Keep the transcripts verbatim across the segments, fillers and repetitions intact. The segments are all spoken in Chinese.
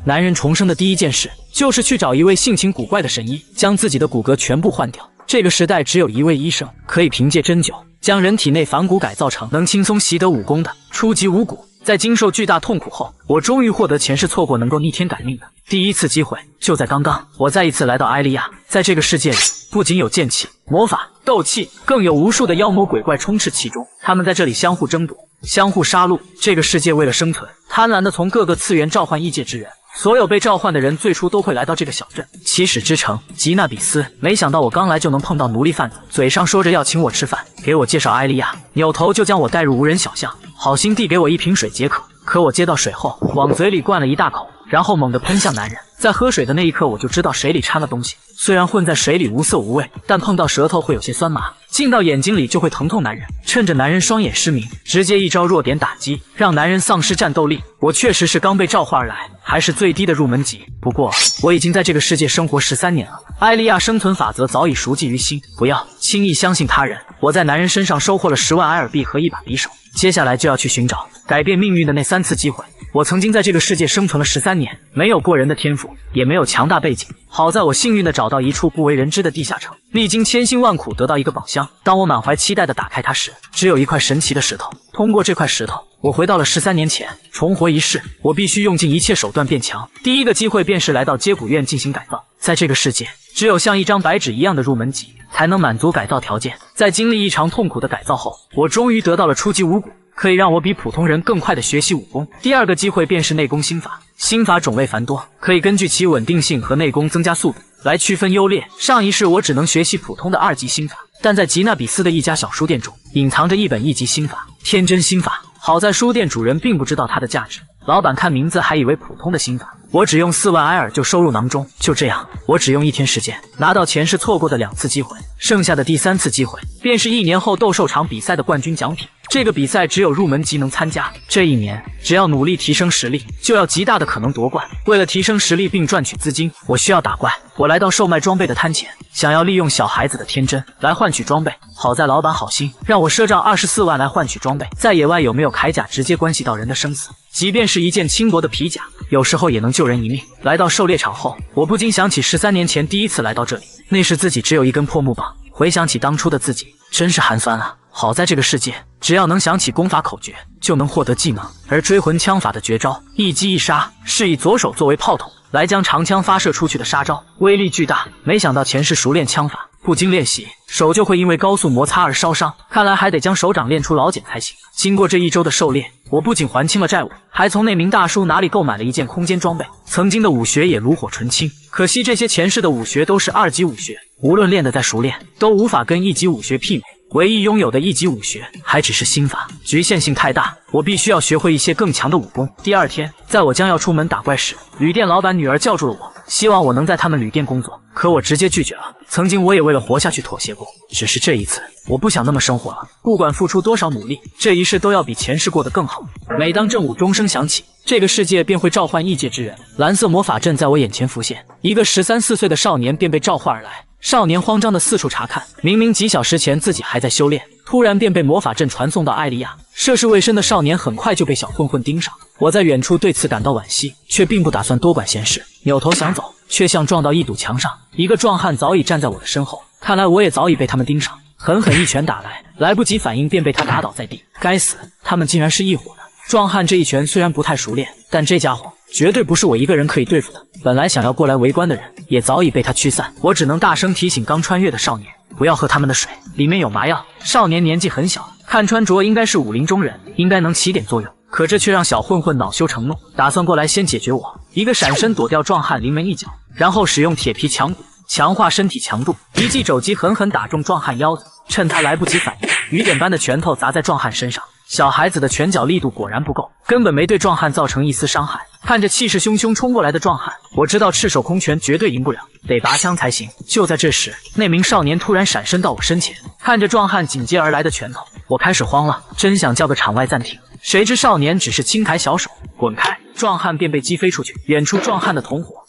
男人重生的第一件事就是去找一位性情古怪的神医，将自己的骨骼全部换掉。这个时代只有一位医生可以凭借针灸将人体内反骨改造成能轻松习得武功的初级武骨。在经受巨大痛苦后，我终于获得前世错过能够逆天改命的第一次机会。就在刚刚，我再一次来到埃利亚。在这个世界里，不仅有剑气、魔法、斗气，更有无数的妖魔鬼怪充斥其中。他们在这里相互争夺，相互杀戮。这个世界为了生存，贪婪地从各个次元召唤异界之人。所有被召唤的人最初都会来到这个小镇起始之城吉纳比斯。没想到我刚来就能碰到奴隶贩子，嘴上说着要请我吃饭，给我介绍埃利亚，扭头就将我带入无人小巷，好心递给我一瓶水解渴。可我接到水后，往嘴里灌了一大口，然后猛地喷向男人。在喝水的那一刻，我就知道水里掺了东西。虽然混在水里无色无味，但碰到舌头会有些酸麻，进到眼睛里就会疼痛。男人趁着男人双眼失明，直接一招弱点打击，让男人丧失战斗力。我确实是刚被召唤而来，还是最低的入门级。不过我已经在这个世界生活十三年了，埃利亚生存法则早已熟记于心，不要轻易相信他人。我在男人身上收获了十万埃尔币和一把匕首，接下来就要去寻找改变命运的那三次机会。我曾经在这个世界生存了十三年，没有过人的天赋，也没有强大背景。好在我幸运地找到一处不为人知的地下城，历经千辛万苦得到一个宝箱。当我满怀期待地打开它时，只有一块神奇的石头。通过这块石头，我回到了十三年前，重活一世。我必须用尽一切手段变强。第一个机会便是来到接骨院进行改造。在这个世界，只有像一张白纸一样的入门级才能满足改造条件。在经历一场痛苦的改造后，我终于得到了初级武骨，可以让我比普通人更快地学习武功。第二个机会便是内功心法，心法种类繁多，可以根据其稳定性和内功增加速度来区分优劣。上一世我只能学习普通的二级心法，但在吉纳比斯的一家小书店中隐藏着一本一级心法天真心法。好在书店主人并不知道它的价值，老板看名字还以为普通的心法。我只用四万埃尔就收入囊中。就这样，我只用一天时间拿到前世错过的两次机会，剩下的第三次机会便是一年后斗兽场比赛的冠军奖品。这个比赛只有入门级能参加，这一年只要努力提升实力，就要极大的可能夺冠。为了提升实力并赚取资金，我需要打怪。我来到售卖装备的摊前，想要利用小孩子的天真来换取装备。好在老板好心，让我赊账二十四万来换取装备。在野外有没有铠甲直接关系到人的生死，即便是一件轻薄的皮甲，有时候也能救人一命。来到狩猎场后，我不禁想起十三年前第一次来到这里，那时自己只有一根破木棒。回想起当初的自己，真是寒酸啊。好在这个世界，只要能想起功法口诀，就能获得技能。而追魂枪法的绝招一击一杀，是以左手作为炮筒来将长枪发射出去的杀招，威力巨大。没想到前世熟练枪法，不经练习，手就会因为高速摩擦而烧伤。看来还得将手掌练出老茧才行。经过这一周的狩猎，我不仅还清了债务，还从那名大叔那里购买了一件空间装备。曾经的武学也炉火纯青，可惜这些前世的武学都是二级武学，无论练得再熟练，都无法跟一级武学媲美。唯一拥有的一级武学还只是心法，局限性太大，我必须要学会一些更强的武功。第二天，在我将要出门打怪时，旅店老板女儿叫住了我，希望我能在他们旅店工作，可我直接拒绝了。曾经我也为了活下去妥协过，只是这一次我不想那么生活了。不管付出多少努力，这一世都要比前世过得更好。每当正午钟声响起，这个世界便会召唤异界之人。蓝色魔法阵在我眼前浮现，一个十三四岁的少年便被召唤而来。少年慌张地四处查看，明明几小时前自己还在修炼，突然便被魔法阵传送到艾利亚。涉世未深的少年很快就被小混混盯上，我在远处对此感到惋惜，却并不打算多管闲事，扭头想走，却像撞到一堵墙上。一个壮汉早已站在我的身后，看来我也早已被他们盯上，狠狠一拳打来，来不及反应便被他打倒在地。该死，他们竟然是一伙的。壮汉这一拳虽然不太熟练，但这家伙绝对不是我一个人可以对付的。本来想要过来围观的人也早已被他驱散，我只能大声提醒刚穿越的少年不要喝他们的水，里面有麻药。少年年纪很小，看穿着应该是武林中人，应该能起点作用，可这却让小混混恼羞成怒，打算过来先解决我。一个闪身躲掉壮汉临门一脚，然后使用铁皮强骨强化身体强度，一记肘击狠狠打中壮汉腰子，趁他来不及反应，雨点般的拳头砸在壮汉身上。小孩子的拳脚力度果然不够，根本没对壮汉造成一丝伤害。看着气势汹汹冲过来的壮汉，我知道赤手空拳绝对赢不了，得拔枪才行。就在这时，那名少年突然闪身到我身前，看着壮汉紧接而来的拳头，我开始慌了，真想叫个场外暂停。谁知少年只是轻抬小手，滚开！壮汉便被击飞出去。远处壮汉的同伙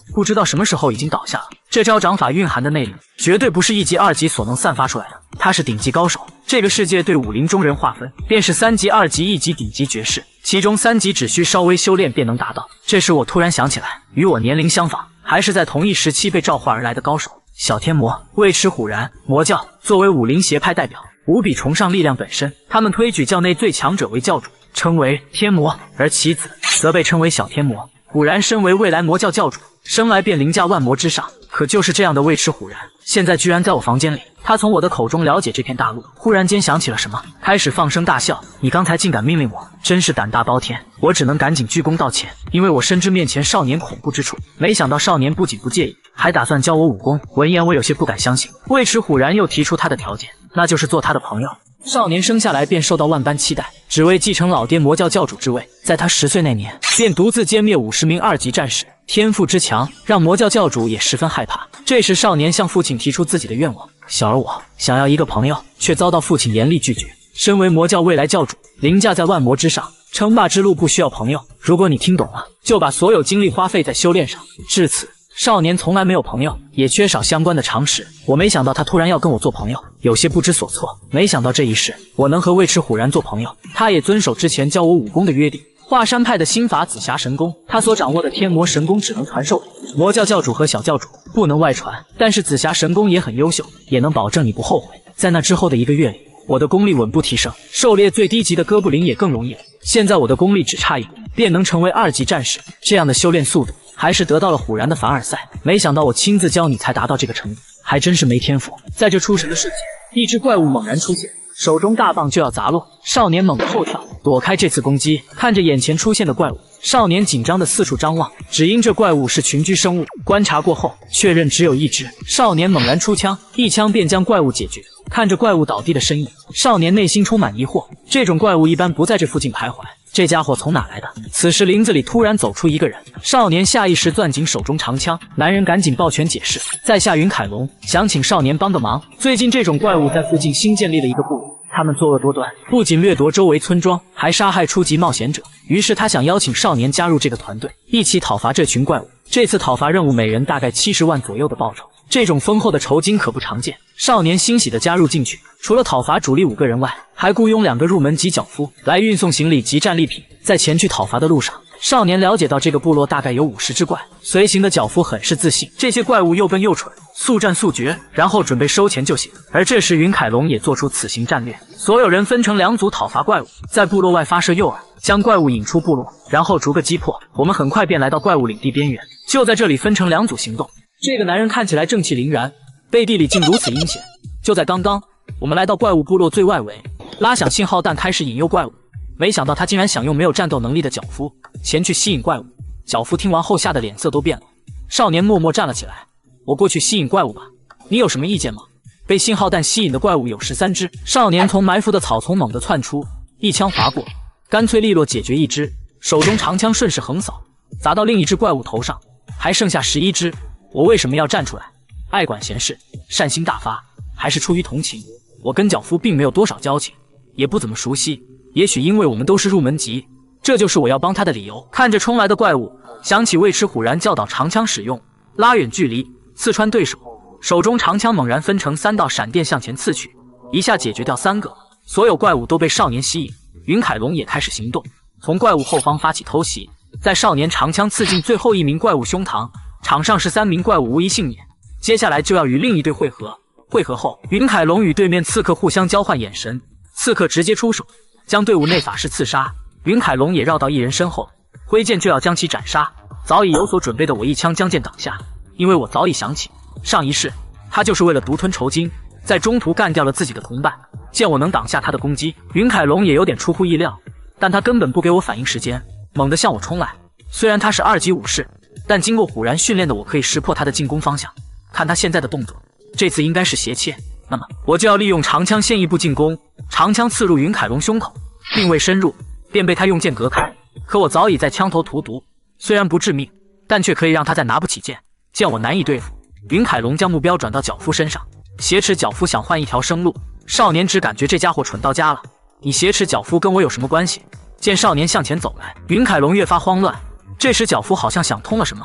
不知道什么时候已经倒下了。这招掌法蕴含的内力，绝对不是一级、二级所能散发出来的，他是顶级高手。这个世界对武林中人划分，便是三级、二级、一级顶级绝世，其中三级只需稍微修炼便能达到。这时我突然想起来，与我年龄相仿，还是在同一时期被召唤而来的高手小天魔、尉迟虎然。魔教作为武林邪派代表，无比崇尚力量本身，他们推举教内最强者为教主，称为天魔，而其子则被称为小天魔。虎然身为未来魔教教主，生来便凌驾万魔之上。可就是这样的尉迟虎然，现在居然在我房间里。他从我的口中了解这片大陆，忽然间想起了什么，开始放声大笑。你刚才竟敢命令我，真是胆大包天！我只能赶紧鞠躬道歉，因为我深知面前少年恐怖之处。没想到少年不仅不介意，还打算教我武功。闻言，我有些不敢相信。尉迟虎然又提出他的条件，那就是做他的朋友。少年生下来便受到万般期待，只为继承老爹魔教教主之位。在他十岁那年，便独自歼灭五十名二级战士，天赋之强让魔教教主也十分害怕。这时少年向父亲提出自己的愿望，小儿我想要一个朋友，却遭到父亲严厉拒绝。身为魔教未来教主，凌驾在万魔之上，称霸之路不需要朋友。如果你听懂了，就把所有精力花费在修炼上。至此，少年从来没有朋友，也缺少相关的常识。我没想到他突然要跟我做朋友，有些不知所措。没想到这一世，我能和尉迟虎然做朋友，他也遵守之前教我武功的约定。华山派的心法紫霞神功，他所掌握的天魔神功只能传授给魔教教主和小教主，不能外传。但是紫霞神功也很优秀，也能保证你不后悔。在那之后的一个月里，我的功力稳步提升，狩猎最低级的哥布林也更容易了。现在我的功力只差一步，便能成为二级战士。这样的修炼速度，还是得到了虎然的凡尔赛。没想到我亲自教你才达到这个程度，还真是没天赋。在这出神的瞬间，一只怪物猛然出现，手中大棒就要砸落。少年猛地后跳，躲开这次攻击。看着眼前出现的怪物，少年紧张的四处张望，只因这怪物是群居生物。观察过后，确认只有一只。少年猛然出枪，一枪便将怪物解决。看着怪物倒地的身影，少年内心充满疑惑。这种怪物一般不在这附近徘徊，这家伙从哪来的？此时林子里突然走出一个人，少年下意识攥紧手中长枪。男人赶紧抱拳解释，在下云凯龙，想请少年帮个忙。最近这种怪物在附近新建立了一个部落，他们作恶多端，不仅掠夺周围村庄，还杀害初级冒险者。于是他想邀请少年加入这个团队，一起讨伐这群怪物。这次讨伐任务每人大概七十万左右的报酬，这种丰厚的酬金可不常见。少年欣喜地加入进去，除了讨伐主力五个人外，还雇佣两个入门级脚夫来运送行李及战利品。在前去讨伐的路上，少年了解到这个部落大概有五十只怪，随行的脚夫很是自信，这些怪物又笨又蠢，速战速决，然后准备收钱就行。而这时云凯龙也做出此行战略，所有人分成两组讨伐怪物，在部落外发射诱饵，将怪物引出部落，然后逐个击破。我们很快便来到怪物领地边缘，就在这里分成两组行动。这个男人看起来正气凛然，背地里竟如此阴险。就在刚刚，我们来到怪物部落最外围，拉响信号弹开始引诱怪物。没想到他竟然想用没有战斗能力的脚夫前去吸引怪物。脚夫听完后吓得脸色都变了。少年默默站了起来，我过去吸引怪物吧，你有什么意见吗？被信号弹吸引的怪物有十三只。少年从埋伏的草丛猛地窜出，一枪划过，干脆利落解决一只，手中长枪顺势横扫，砸到另一只怪物头上，还剩下十一只。我为什么要站出来？爱管闲事，善心大发，还是出于同情？我跟脚夫并没有多少交情，也不怎么熟悉，也许因为我们都是入门级，这就是我要帮他的理由。看着冲来的怪物，想起尉迟虎然教导长枪使用，拉远距离刺穿对手，手中长枪猛然分成三道闪电向前刺去，一下解决掉三个。所有怪物都被少年吸引，云凯龙也开始行动，从怪物后方发起偷袭，在少年长枪刺进最后一名怪物胸膛，场上十三名怪物无一幸免。接下来就要与另一队会合，会合后，云凯龙与对面刺客互相交换眼神，刺客直接出手，将队伍内法师刺杀。云凯龙也绕到一人身后，挥剑就要将其斩杀。早已有所准备的我一枪将剑挡下，因为我早已想起上一世他就是为了独吞酬金，在中途干掉了自己的同伴。见我能挡下他的攻击，云凯龙也有点出乎意料，但他根本不给我反应时间，猛地向我冲来。虽然他是二级武士，但经过虎然训练的我可以识破他的进攻方向。看他现在的动作，这次应该是斜切，那么我就要利用长枪先一步进攻。长枪刺入云凯龙胸口，并未深入，便被他用剑隔开。可我早已在枪头涂毒，虽然不致命，但却可以让他再拿不起剑。见我难以对付，云凯龙将目标转到脚夫身上，挟持脚夫想换一条生路。少年只感觉这家伙蠢到家了，你挟持脚夫跟我有什么关系？见少年向前走来，云凯龙越发慌乱。这时脚夫好像想通了什么，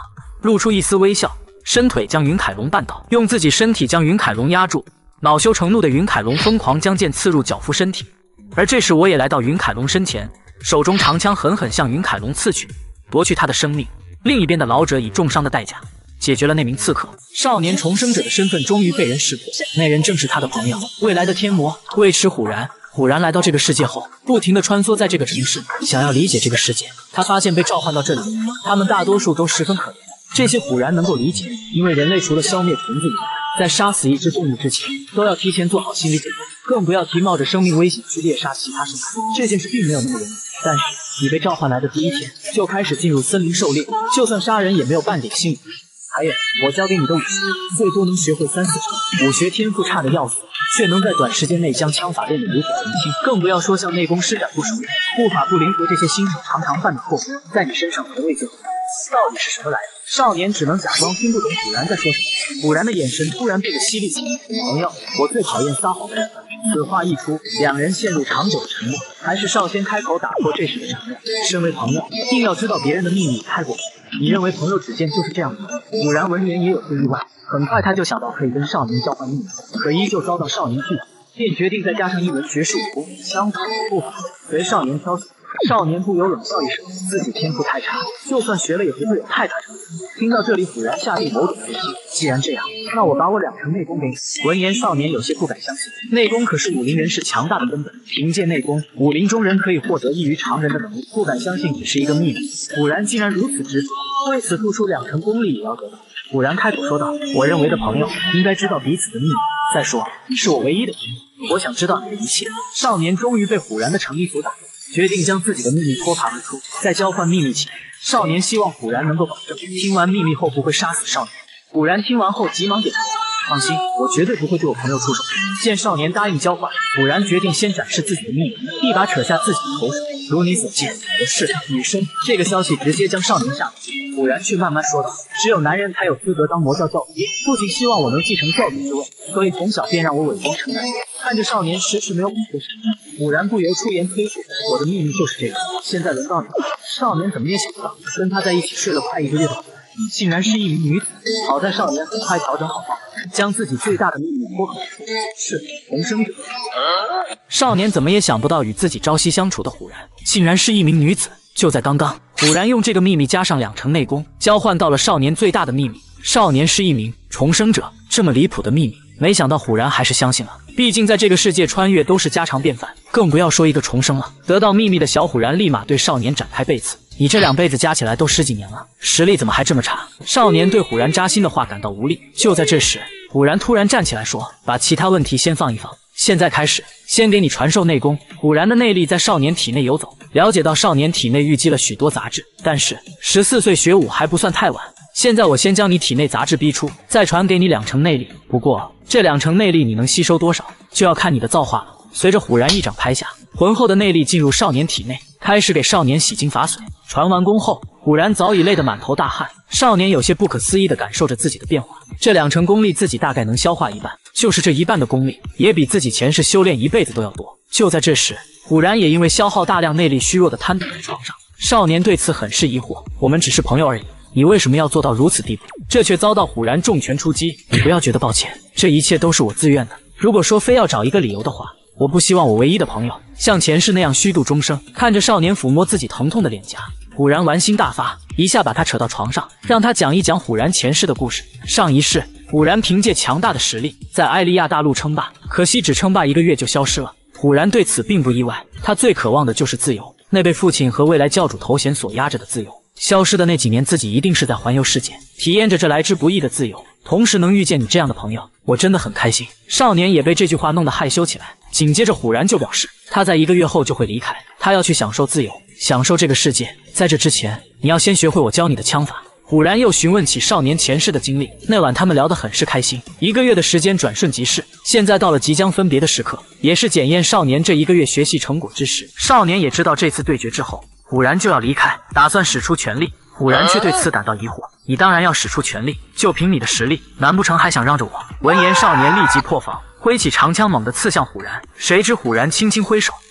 露出一丝微笑，伸腿将云凯龙绊倒，用自己身体将云凯龙压住。恼羞成怒的云凯龙疯狂将剑刺入脚夫身体，而这时我也来到云凯龙身前，手中长枪狠狠向云凯龙刺去，夺去他的生命。另一边的老者以重伤的代价解决了那名刺客，少年重生者的身份终于被人识破，那人正是他的朋友，未来的天魔尉迟虎然。虎然来到这个世界后，不停地穿梭在这个城市，想要理解这个世界。他发现被召唤到这里，他们大多数都十分可怜。这些虎然能够理解，因为人类除了消灭虫子以外，在杀死一只动物之前，都要提前做好心理准备，更不要提冒着生命危险去猎杀其他生物。这件事并没有那么容易，但是你被召唤来的第一天就开始进入森林狩猎，就算杀人也没有半点心理。还有，我教给你的武学，最多能学会三四成，武学天赋差的要死，却能在短时间内将枪法练得炉火纯青，更不要说像内功施展不熟练、步法不灵活这些新手常常犯的错误，在你身上从未见过。到底是什么来的？少年只能假装听不懂虎然在说什么。虎然的眼神突然变得犀利起来。朋友，我最讨厌撒谎的人了。此话一出，两人陷入长久的沉默。还是少先开口打破这时的沉默。身为朋友，硬要知道别人的秘密太过分。你认为朋友之间就是这样吗？虎然闻言也有些意外，很快他就想到可以跟少年交换秘密，可依旧遭到少年拒绝，便决定再加上一门绝世武功枪法步法，随少年挑选。少年不由冷笑一声，自己天赋太差，就算学了也不会有太大成就。听到这里，虎然下定某种决心，既然这样，那我把我两成内功给你。闻言，少年有些不敢相信，内功可是武林人士强大的根本，凭借内功，武林中人可以获得异于常人的能力。不敢相信只是一个秘密，虎然竟然如此执着，为此付出两成功力也要得到。虎然开口说道：“我认为的朋友应该知道彼此的秘密。再说，你是我唯一的朋友，我想知道你的一切。”少年终于被虎然的诚意所打动，决定将自己的秘密脱爬而出，在交换秘密前，少年希望虎然能够保证听完秘密后不会杀死少年。虎然听完后急忙点头，放心，我绝对不会对我朋友出手。见少年答应交换，虎然决定先展示自己的秘密，一把扯下自己的口水。如你所见，我是女生。这个消息直接将少年吓住。虎然却慢慢说道：“只有男人才有资格当魔教教主，父亲希望我能继承教主之位，所以从小便让我伪装成男人。”看着少年迟迟没有补出神来，虎然不由出言推辞：“我的秘密就是这个，现在轮到你了。”少年怎么也想不到，跟他在一起睡了快一个月的虎然，竟然是一名女子。好在少年很快调整好方法，将自己最大的秘密脱口而出：“是重生者。”少年怎么也想不到，与自己朝夕相处的虎然，竟然是一名女子。就在刚刚，虎然用这个秘密加上两成内功，交换到了少年最大的秘密。少年是一名重生者，这么离谱的秘密，没想到虎然还是相信了。毕竟在这个世界，穿越都是家常便饭，更不要说一个重生了。得到秘密的小虎然立马对少年展开背刺：“你这两辈子加起来都十几年了，实力怎么还这么差？”少年对虎然扎心的话感到无力。就在这时，虎然突然站起来说：“把其他问题先放一放，现在开始，先给你传授内功。”虎然的内力在少年体内游走，了解到少年体内淤积了许多杂质，但是十四岁学武还不算太晚。现在我先将你体内杂质逼出，再传给你两成内力。不过这两成内力你能吸收多少，就要看你的造化了。随着虎然一掌拍下，浑厚的内力进入少年体内，开始给少年洗精法髓。传完功后，虎然早已累得满头大汗。少年有些不可思议地感受着自己的变化，这两成功力自己大概能消化一半，就是这一半的功力，也比自己前世修炼一辈子都要多。就在这时，虎然也因为消耗大量内力，虚弱地瘫倒在床上。少年对此很是疑惑：“我们只是朋友而已，你为什么要做到如此地步？”这却遭到虎然重拳出击：“你不要觉得抱歉，这一切都是我自愿的。如果说非要找一个理由的话，我不希望我唯一的朋友像前世那样虚度终生。”看着少年抚摸自己疼痛的脸颊，虎然玩心大发，一下把他扯到床上，让他讲一讲虎然前世的故事。上一世，虎然凭借强大的实力在艾利亚大陆称霸，可惜只称霸一个月就消失了。虎然对此并不意外，他最渴望的就是自由，那被父亲和未来教主头衔所压着的自由。消失的那几年，自己一定是在环游世界，体验着这来之不易的自由。同时能遇见你这样的朋友，我真的很开心。少年也被这句话弄得害羞起来。紧接着虎然就表示，他在一个月后就会离开，他要去享受自由，享受这个世界。在这之前，你要先学会我教你的枪法。虎然又询问起少年前世的经历。那晚他们聊得很是开心，一个月的时间转瞬即逝，现在到了即将分别的时刻，也是检验少年这一个月学习成果之时。少年也知道这次对决之后，虎然就要离开，打算使出全力。虎然却对此感到疑惑：“你当然要使出全力，就凭你的实力，难不成还想让着我？”闻言，少年立即破防，挥起长枪猛地刺向虎然。谁知虎然轻轻挥手，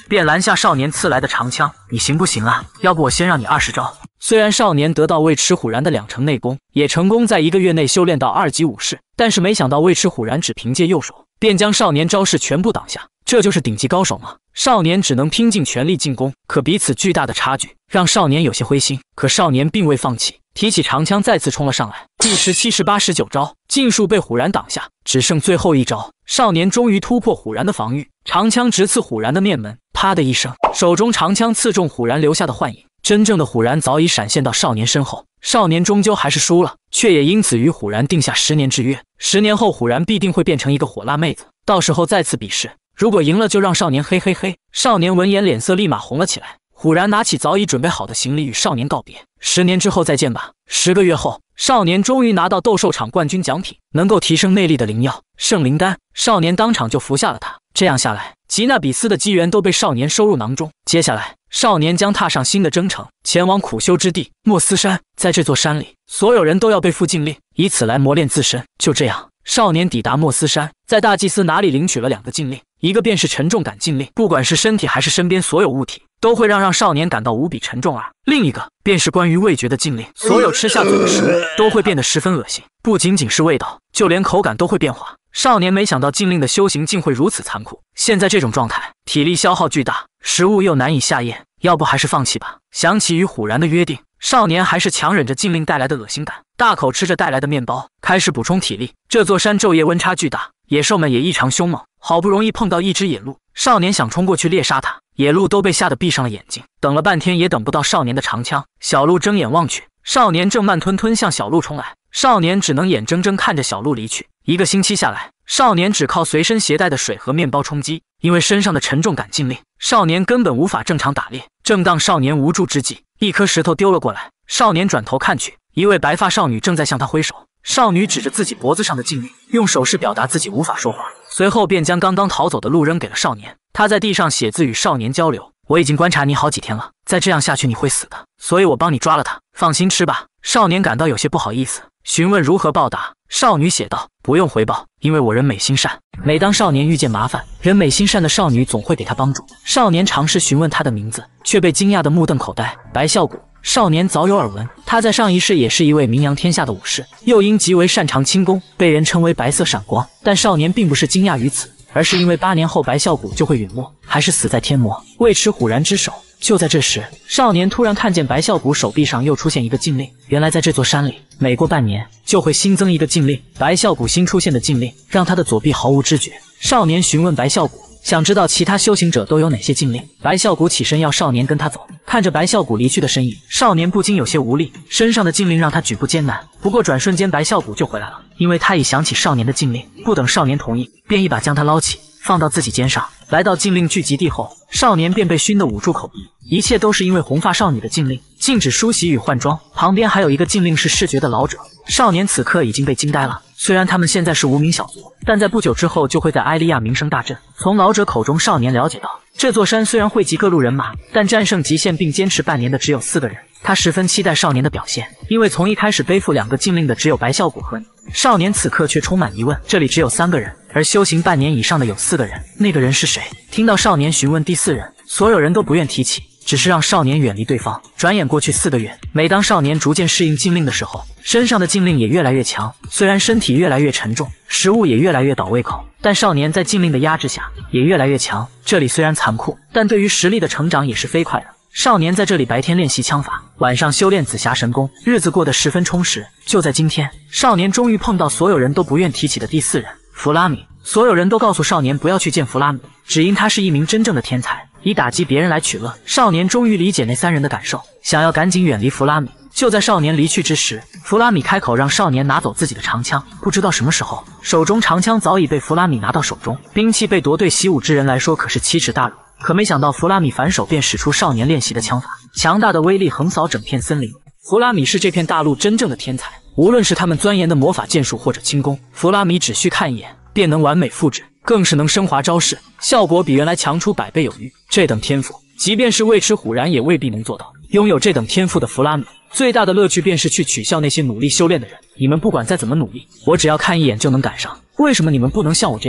便拦下少年刺来的长枪：“你行不行啊？要不我先让你二十招。”虽然少年得到尉迟虎然的两成内功，也成功在一个月内修炼到二级武士，但是没想到尉迟虎然只凭借右手便将少年招式全部挡下。这就是顶级高手吗？少年只能拼尽全力进攻，可彼此巨大的差距让少年有些灰心。可少年并未放弃，提起长枪再次冲了上来。第十七、十八、十九招尽数被虎然挡下，只剩最后一招，少年终于突破虎然的防御，长枪直刺虎然的面门。啪的一声，手中长枪刺中虎然留下的幻影。真正的虎然早已闪现到少年身后，少年终究还是输了，却也因此与虎然定下十年之约。十年后，虎然必定会变成一个火辣妹子，到时候再次比试。如果赢了就让少年嘿嘿嘿。少年闻言脸色立马红了起来。虎然拿起早已准备好的行李与少年告别，十年之后再见吧。十个月后，少年终于拿到斗兽场冠军奖品，能够提升内力的灵药圣灵丹。少年当场就服下了它，这样下来，吉纳比斯的机缘都被少年收入囊中。接下来，少年将踏上新的征程，前往苦修之地莫斯山。在这座山里，所有人都要背负禁令，以此来磨练自身。就这样，少年抵达莫斯山，在大祭司那里领取了两个禁令，一个便是沉重感禁令，不管是身体还是身边所有物体，都会让让少年感到无比沉重啊。另一个便是关于味觉的禁令，所有吃下嘴的食物都会变得十分恶心，不仅仅是味道，就连口感都会变化。少年没想到禁令的修行竟会如此残酷，现在这种状态，体力消耗巨大，食物又难以下咽，要不还是放弃吧。想起与虎然的约定，少年还是强忍着禁令带来的恶心感，大口吃着带来的面包，开始补充体力。这座山昼夜温差巨大，野兽们也异常凶猛，好不容易碰到一只野鹿，少年想冲过去猎杀它，野鹿都被吓得闭上了眼睛，等了半天也等不到少年的长枪。小鹿睁眼望去，少年正慢吞吞向小鹿冲来，少年只能眼睁睁看着小鹿离去。一个星期下来，少年只靠随身携带的水和面包充饥，因为身上的沉重感禁令，少年根本无法正常打猎。正当少年无助之际，一颗石头丢了过来，少年转头看去，一位白发少女正在向他挥手。少女指着自己脖子上的禁令，用手势表达自己无法说话，随后便将刚刚逃走的鹿扔给了少年。她在地上写字与少年交流：“我已经观察你好几天了，再这样下去你会死的，所以我帮你抓了他，放心吃吧。”少年感到有些不好意思，询问如何报答。少女写道：“不用回报，因为我人美心善。每当少年遇见麻烦，人美心善的少女总会给他帮助。”少年尝试询问她的名字，却被惊讶的目瞪口呆。白啸谷，少年早有耳闻，他在上一世也是一位名扬天下的武士，又因极为擅长轻功，被人称为白色闪光。但少年并不是惊讶于此，而是因为八年后白啸谷就会陨没，还是死在天魔尉迟虎然之手。就在这时，少年突然看见白啸谷手臂上又出现一个禁令。原来在这座山里，每过半年就会新增一个禁令。白啸谷新出现的禁令让他的左臂毫无知觉。少年询问白啸谷，想知道其他修行者都有哪些禁令。白啸谷起身要少年跟他走，看着白啸谷离去的身影，少年不禁有些无力，身上的禁令让他举步艰难。不过转瞬间白啸谷就回来了，因为他已想起少年的禁令，不等少年同意，便一把将他捞起，放到自己肩上。来到禁令聚集地后，少年便被熏得捂住口鼻，一切都是因为红发少女的禁令，禁止梳洗与换装。旁边还有一个禁令是视觉的老者。少年此刻已经被惊呆了，虽然他们现在是无名小卒，但在不久之后就会在埃利亚名声大振。从老者口中，少年了解到，这座山虽然汇集各路人马，但战胜极限并坚持半年的只有四个人。他十分期待少年的表现，因为从一开始背负两个禁令的只有白啸谷和你。少年此刻却充满疑问，这里只有三个人，而修行半年以上的有四个人，那个人是谁？听到少年询问第四人，所有人都不愿提起，只是让少年远离对方。转眼过去四个月，每当少年逐渐适应禁令的时候，身上的禁令也越来越强。虽然身体越来越沉重，食物也越来越倒胃口，但少年在禁令的压制下也越来越强。这里虽然残酷，但对于实力的成长也是飞快的。少年在这里白天练习枪法，晚上修炼紫霞神功，日子过得十分充实。就在今天，少年终于碰到所有人都不愿提起的第四人弗拉米。所有人都告诉少年不要去见弗拉米，只因他是一名真正的天才，以打击别人来取乐。少年终于理解那三人的感受，想要赶紧远离弗拉米。就在少年离去之时，弗拉米开口让少年拿走自己的长枪。不知道什么时候，手中长枪早已被弗拉米拿到手中。兵器被夺对习武之人来说可是奇耻大辱，可没想到弗拉米反手便使出少年练习的枪法，强大的威力横扫整片森林。弗拉米是这片大陆真正的天才，无论是他们钻研的魔法剑术或者轻功，弗拉米只需看一眼便能完美复制，更是能升华招式，效果比原来强出百倍有余。这等天赋，即便是尉迟虎然也未必能做到。拥有这等天赋的弗拉米，最大的乐趣便是去取笑那些努力修炼的人。你们不管再怎么努力，我只要看一眼就能赶上，为什么你们不能像我这样呢？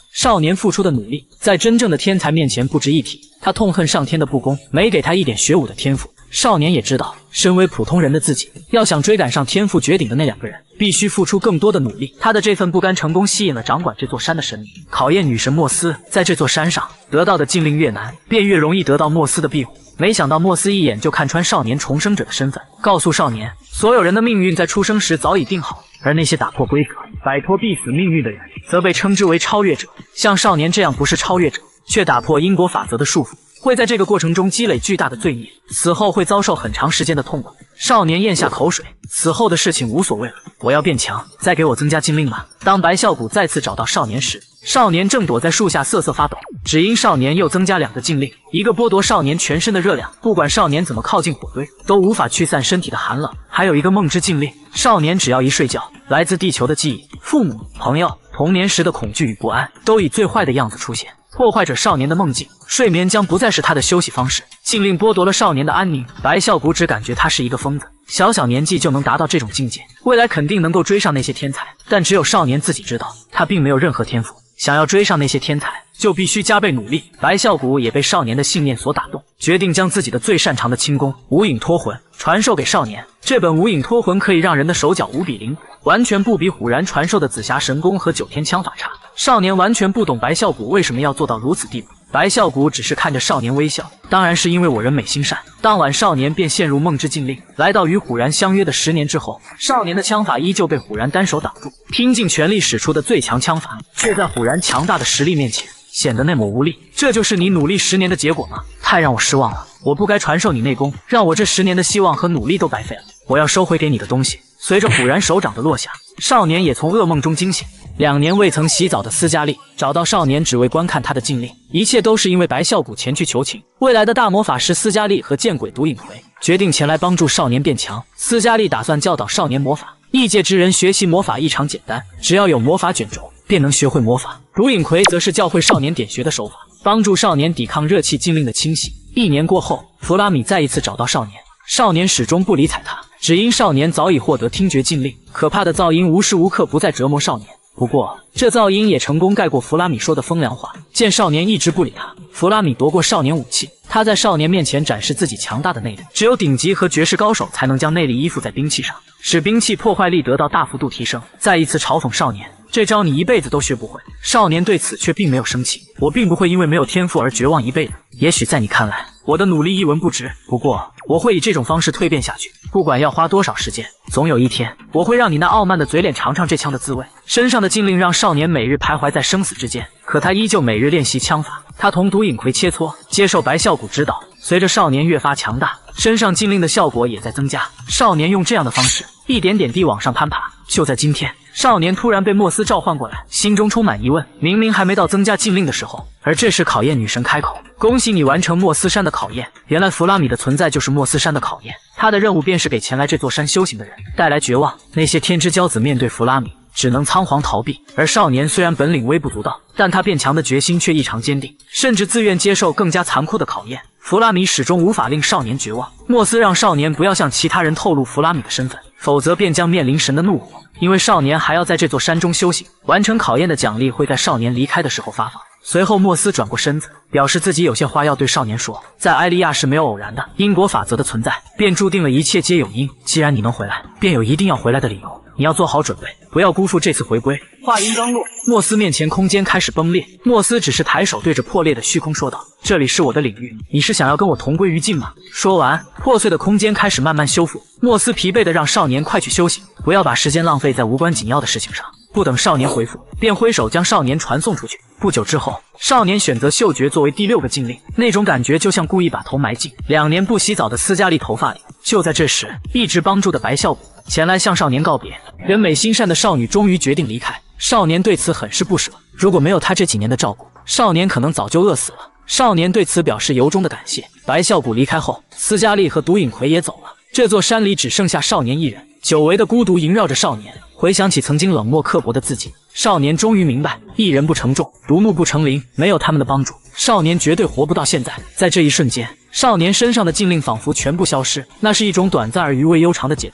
少年付出的努力，在真正的天才面前不值一提。他痛恨上天的不公，没给他一点学武的天赋。少年也知道，身为普通人的自己，要想追赶上天赋绝顶的那两个人，必须付出更多的努力。他的这份不甘成功，吸引了掌管这座山的神明，考验女神莫斯。在这座山上得到的禁令越难，便越容易得到莫斯的庇护。没想到莫斯一眼就看穿少年重生者的身份，告诉少年，所有人的命运在出生时早已定好，而那些打破规则、摆脱必死命运的人，则被称之为超越者。像少年这样不是超越者，却打破因果法则的束缚，会在这个过程中积累巨大的罪孽，死后会遭受很长时间的痛苦。少年咽下口水，死后的事情无所谓了，我要变强，再给我增加禁令吧。当白啸谷再次找到少年时，少年正躲在树下瑟瑟发抖，只因少年又增加两个禁令，一个剥夺少年全身的热量，不管少年怎么靠近火堆，都无法驱散身体的寒冷；还有一个梦之禁令，少年只要一睡觉，来自地球的记忆、父母、朋友、童年时的恐惧与不安，都以最坏的样子出现，破坏着少年的梦境。睡眠将不再是他的休息方式。禁令剥夺了少年的安宁，白啸谷只感觉他是一个疯子，小小年纪就能达到这种境界，未来肯定能够追上那些天才。但只有少年自己知道，他并没有任何天赋，想要追上那些天才，就必须加倍努力。白啸谷也被少年的信念所打动，决定将自己的最擅长的轻功无影脱魂传授给少年。这本无影脱魂可以让人的手脚无比灵活，完全不比虎然传授的紫霞神功和九天枪法差。少年完全不懂白啸谷为什么要做到如此地步，白啸谷只是看着少年微笑，当然是因为我人美心善。当晚少年便陷入梦之禁令，来到与虎然相约的十年之后，少年的枪法依旧被虎然单手挡住，拼尽全力使出的最强枪法，却在虎然强大的实力面前显得那么无力。这就是你努力十年的结果吗？太让我失望了，我不该传授你内功，让我这十年的希望和努力都白费了。我要收回给你的东西。随着虎然手掌的落下，少年也从噩梦中惊醒。两年未曾洗澡的斯嘉丽找到少年，只为观看他的禁令。一切都是因为白啸谷前去求情。未来的大魔法师斯嘉丽和见鬼毒影葵决定前来帮助少年变强。斯嘉丽打算教导少年魔法。异界之人学习魔法异常简单，只要有魔法卷轴，便能学会魔法。毒影葵则是教会少年点穴的手法，帮助少年抵抗热气禁令的侵袭。一年过后，弗拉米再一次找到少年，少年始终不理睬他，只因少年早已获得听觉禁令，可怕的噪音无时无刻不在折磨少年。不过，这噪音也成功盖过弗拉米说的风凉话。见少年一直不理他，弗拉米夺过少年武器，他在少年面前展示自己强大的内力。只有顶级和绝世高手才能将内力依附在兵器上，使兵器破坏力得到大幅度提升。再一次嘲讽少年，这招你一辈子都学不会。少年对此却并没有生气，我并不会因为没有天赋而绝望一辈子。也许在你看来，我的努力一文不值，不过我会以这种方式蜕变下去，不管要花多少时间，总有一天我会让你那傲慢的嘴脸尝尝这枪的滋味。身上的禁令让少年每日徘徊在生死之间，可他依旧每日练习枪法。他同毒影葵切磋，接受白啸谷指导。随着少年越发强大，身上禁令的效果也在增加。少年用这样的方式一点点地往上攀爬。就在今天，少年突然被莫斯召唤过来，心中充满疑问。明明还没到增加禁令的时候，而这时考验女神开口：“恭喜你完成莫斯山的考验。”原来弗拉米的存在就是莫斯山的考验，他的任务便是给前来这座山修行的人带来绝望。那些天之骄子面对弗拉米，只能仓皇逃避，而少年虽然本领微不足道，但他变强的决心却异常坚定，甚至自愿接受更加残酷的考验。弗拉米始终无法令少年绝望。莫斯让少年不要向其他人透露弗拉米的身份，否则便将面临神的怒火。因为少年还要在这座山中修行，完成考验的奖励会在少年离开的时候发放。随后莫斯转过身子，表示自己有些话要对少年说。在埃利亚是没有偶然的，因果法则的存在便注定了一切皆有因。既然你能回来，便有一定要回来的理由，你要做好准备，不要辜负这次回归。话音刚落，莫斯面前空间开始崩裂。莫斯只是抬手对着破裂的虚空说道：“这里是我的领域，你是想要跟我同归于尽吗？”说完，破碎的空间开始慢慢修复。莫斯疲惫地让少年快去修行，不要把时间浪费在无关紧要的事情上。不等少年回复，便挥手将少年传送出去。不久之后，少年选择嗅觉作为第六个禁令，那种感觉就像故意把头埋进两年不洗澡的斯嘉丽头发里。就在这时，一直帮助的白啸谷前来向少年告别。人美心善的少女终于决定离开，少年对此很是不舍。如果没有她这几年的照顾，少年可能早就饿死了。少年对此表示由衷的感谢。白啸谷离开后，斯嘉丽和毒影葵也走了。这座山里只剩下少年一人，久违的孤独萦绕着少年。回想起曾经冷漠刻薄的自己，少年终于明白，一人不成众，独木不成林，没有他们的帮助，少年绝对活不到现在。在这一瞬间，少年身上的禁令仿佛全部消失，那是一种短暂而余味悠长的解脱感。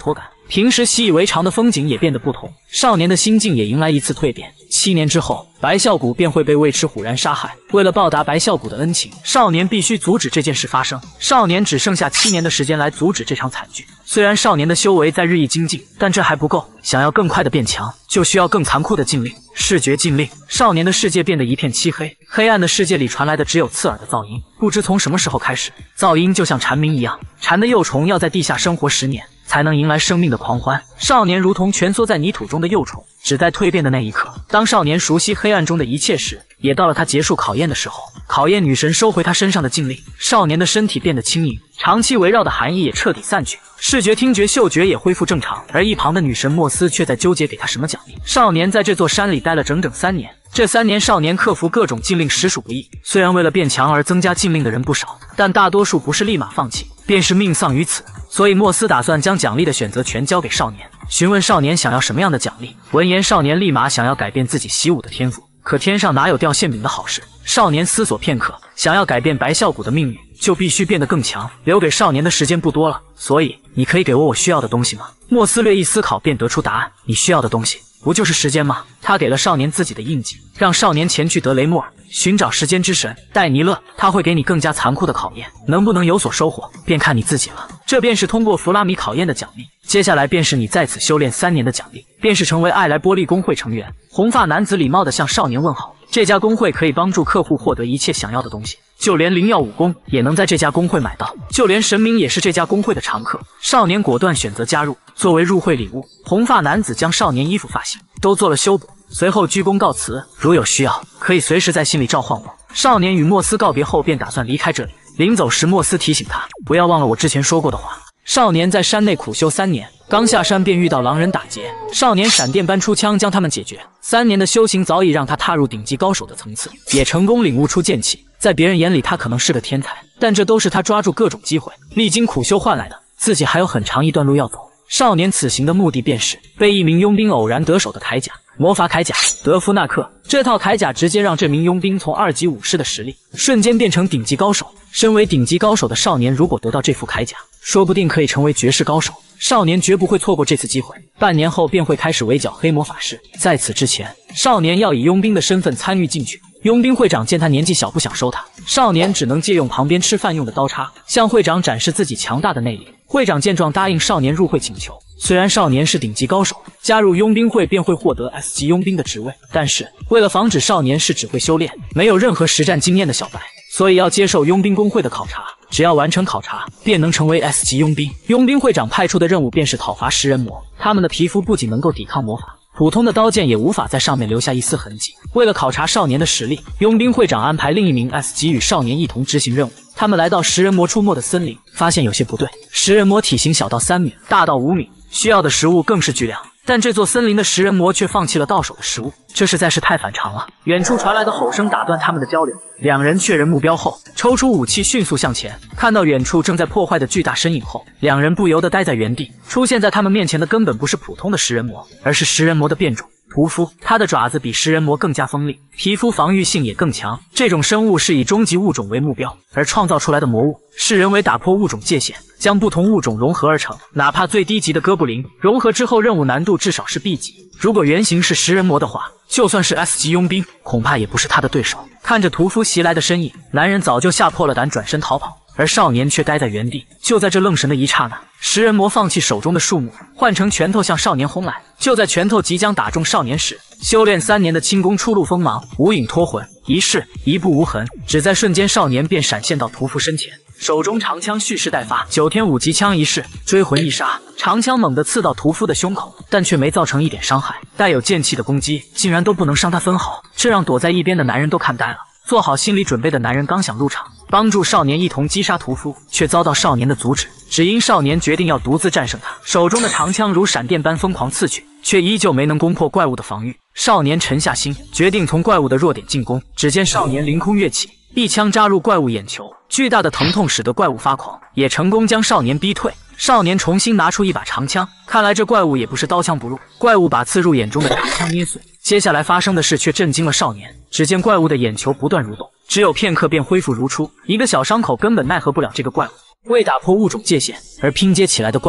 平时习以为常的风景也变得不同，少年的心境也迎来一次蜕变。七年之后，白啸谷便会被尉迟虎然杀害。为了报答白啸谷的恩情，少年必须阻止这件事发生。少年只剩下七年的时间来阻止这场惨剧。虽然少年的修为在日益精进，但这还不够。想要更快的变强，就需要更残酷的禁令。视觉禁令，少年的世界变得一片漆黑，黑暗的世界里传来的只有刺耳的噪音。不知从什么时候开始，噪音就像蝉鸣一样，蝉的幼虫要在地下生活十年，才能迎来生命的狂欢。少年如同蜷缩在泥土中的幼虫，只在蜕变的那一刻。当少年熟悉黑暗中的一切时，也到了他结束考验的时候。考验女神收回他身上的禁令，少年的身体变得轻盈，长期围绕的寒意也彻底散去，视觉、听觉、嗅觉也恢复正常。而一旁的女神莫斯却在纠结给他什么奖励。少年在这座山里待了整整三年，这三年少年克服各种禁令实属不易。虽然为了变强而增加禁令的人不少，但大多数不是立马放弃，便是命丧于此。所以莫斯打算将奖励的选择权交给少年，询问少年想要什么样的奖励。闻言，少年立马想要改变自己习武的天赋，可天上哪有掉馅饼的好事？少年思索片刻，想要改变白啸谷的命运，就必须变得更强。留给少年的时间不多了，所以你可以给我我需要的东西吗？莫斯略一思考便得出答案，你需要的东西不就是时间吗？他给了少年自己的印记，让少年前去德雷莫尔寻找时间之神戴尼勒，他会给你更加残酷的考验，能不能有所收获，便看你自己了。这便是通过弗拉米考验的奖励，接下来便是你在此修炼三年的奖励，便是成为艾莱波利工会成员。红发男子礼貌地向少年问好，这家工会可以帮助客户获得一切想要的东西，就连灵药武功也能在这家工会买到，就连神明也是这家工会的常客。少年果断选择加入，作为入会礼物，红发男子将少年衣服发型都做了修补，随后鞠躬告辞，如有需要可以随时在心里召唤我。少年与莫斯告别后便打算离开这里，临走时莫斯提醒他不要忘了我之前说过的话。少年在山内苦修三年，刚下山便遇到狼人打劫，少年闪电般出枪将他们解决。三年的修行早已让他踏入顶级高手的层次，也成功领悟出剑气。在别人眼里他可能是个天才，但这都是他抓住各种机会，历经苦修换来的，自己还有很长一段路要走。少年此行的目的便是被一名佣兵偶然得手的铠甲，魔法铠甲德夫纳克。这套铠甲直接让这名佣兵从二级武士的实力瞬间变成顶级高手。身为顶级高手的少年，如果得到这副铠甲，说不定可以成为绝世高手。少年绝不会错过这次机会，半年后便会开始围剿黑魔法师。在此之前，少年要以佣兵的身份参与进去。佣兵会长见他年纪小，不想收他，少年只能借用旁边吃饭用的刀叉，向会长展示自己强大的内力。会长见状答应少年入会请求。虽然少年是顶级高手，加入佣兵会便会获得 S 级佣兵的职位，但是为了防止少年是只会修炼，没有任何实战经验的小白，所以要接受佣兵工会的考察。只要完成考察，便能成为 S 级佣兵。佣兵会长派出的任务便是讨伐食人魔，他们的皮肤不仅能够抵抗魔法，普通的刀剑也无法在上面留下一丝痕迹。为了考察少年的实力，佣兵会长安排另一名 S 级与少年一同执行任务。他们来到食人魔出没的森林，发现有些不对。食人魔体型小到三米，大到五米，需要的食物更是巨量。但这座森林的食人魔却放弃了到手的食物，这实在是太反常了。远处传来的吼声打断他们的交流，两人确认目标后，抽出武器迅速向前。看到远处正在破坏的巨大身影后，两人不由得呆在原地。出现在他们面前的根本不是普通的食人魔，而是食人魔的变种屠夫。他的爪子比食人魔更加锋利，皮肤防御性也更强。这种生物是以终极物种为目标而创造出来的魔物，是人为打破物种界限，将不同物种融合而成。哪怕最低级的哥布林融合之后，任务难度至少是 B 级。如果原型是食人魔的话，就算是 S 级佣兵，恐怕也不是他的对手。看着屠夫袭来的身影，男人早就吓破了胆，转身逃跑，而少年却待在原地。就在这愣神的一刹那，食人魔放弃手中的树木，换成拳头向少年轰来。就在拳头即将打中少年时，修炼三年的轻功初露锋芒，无影脱魂，一试一步无痕，只在瞬间，少年便闪现到屠夫身前，手中长枪蓄势待发。九天五级枪一式，追魂一杀，长枪猛地刺到屠夫的胸口，但却没造成一点伤害。带有剑气的攻击竟然都不能伤他分毫，这让躲在一边的男人都看呆了。做好心理准备的男人刚想入场帮助少年一同击杀屠夫，却遭到少年的阻止。只因少年决定要独自战胜他，手中的长枪如闪电般疯狂刺去，却依旧没能攻破怪物的防御。少年沉下心，决定从怪物的弱点进攻。只见少年凌空跃起，一枪扎入怪物眼球，巨大的疼痛使得怪物发狂，也成功将少年逼退。少年重新拿出一把长枪，看来这怪物也不是刀枪不入。怪物把刺入眼中的长枪捏碎。接下来发生的事却震惊了少年，只见怪物的眼球不断蠕动，只有片刻便恢复如初。一个小伤口根本奈何不了这个怪物，为打破物种界限而拼接起来的怪物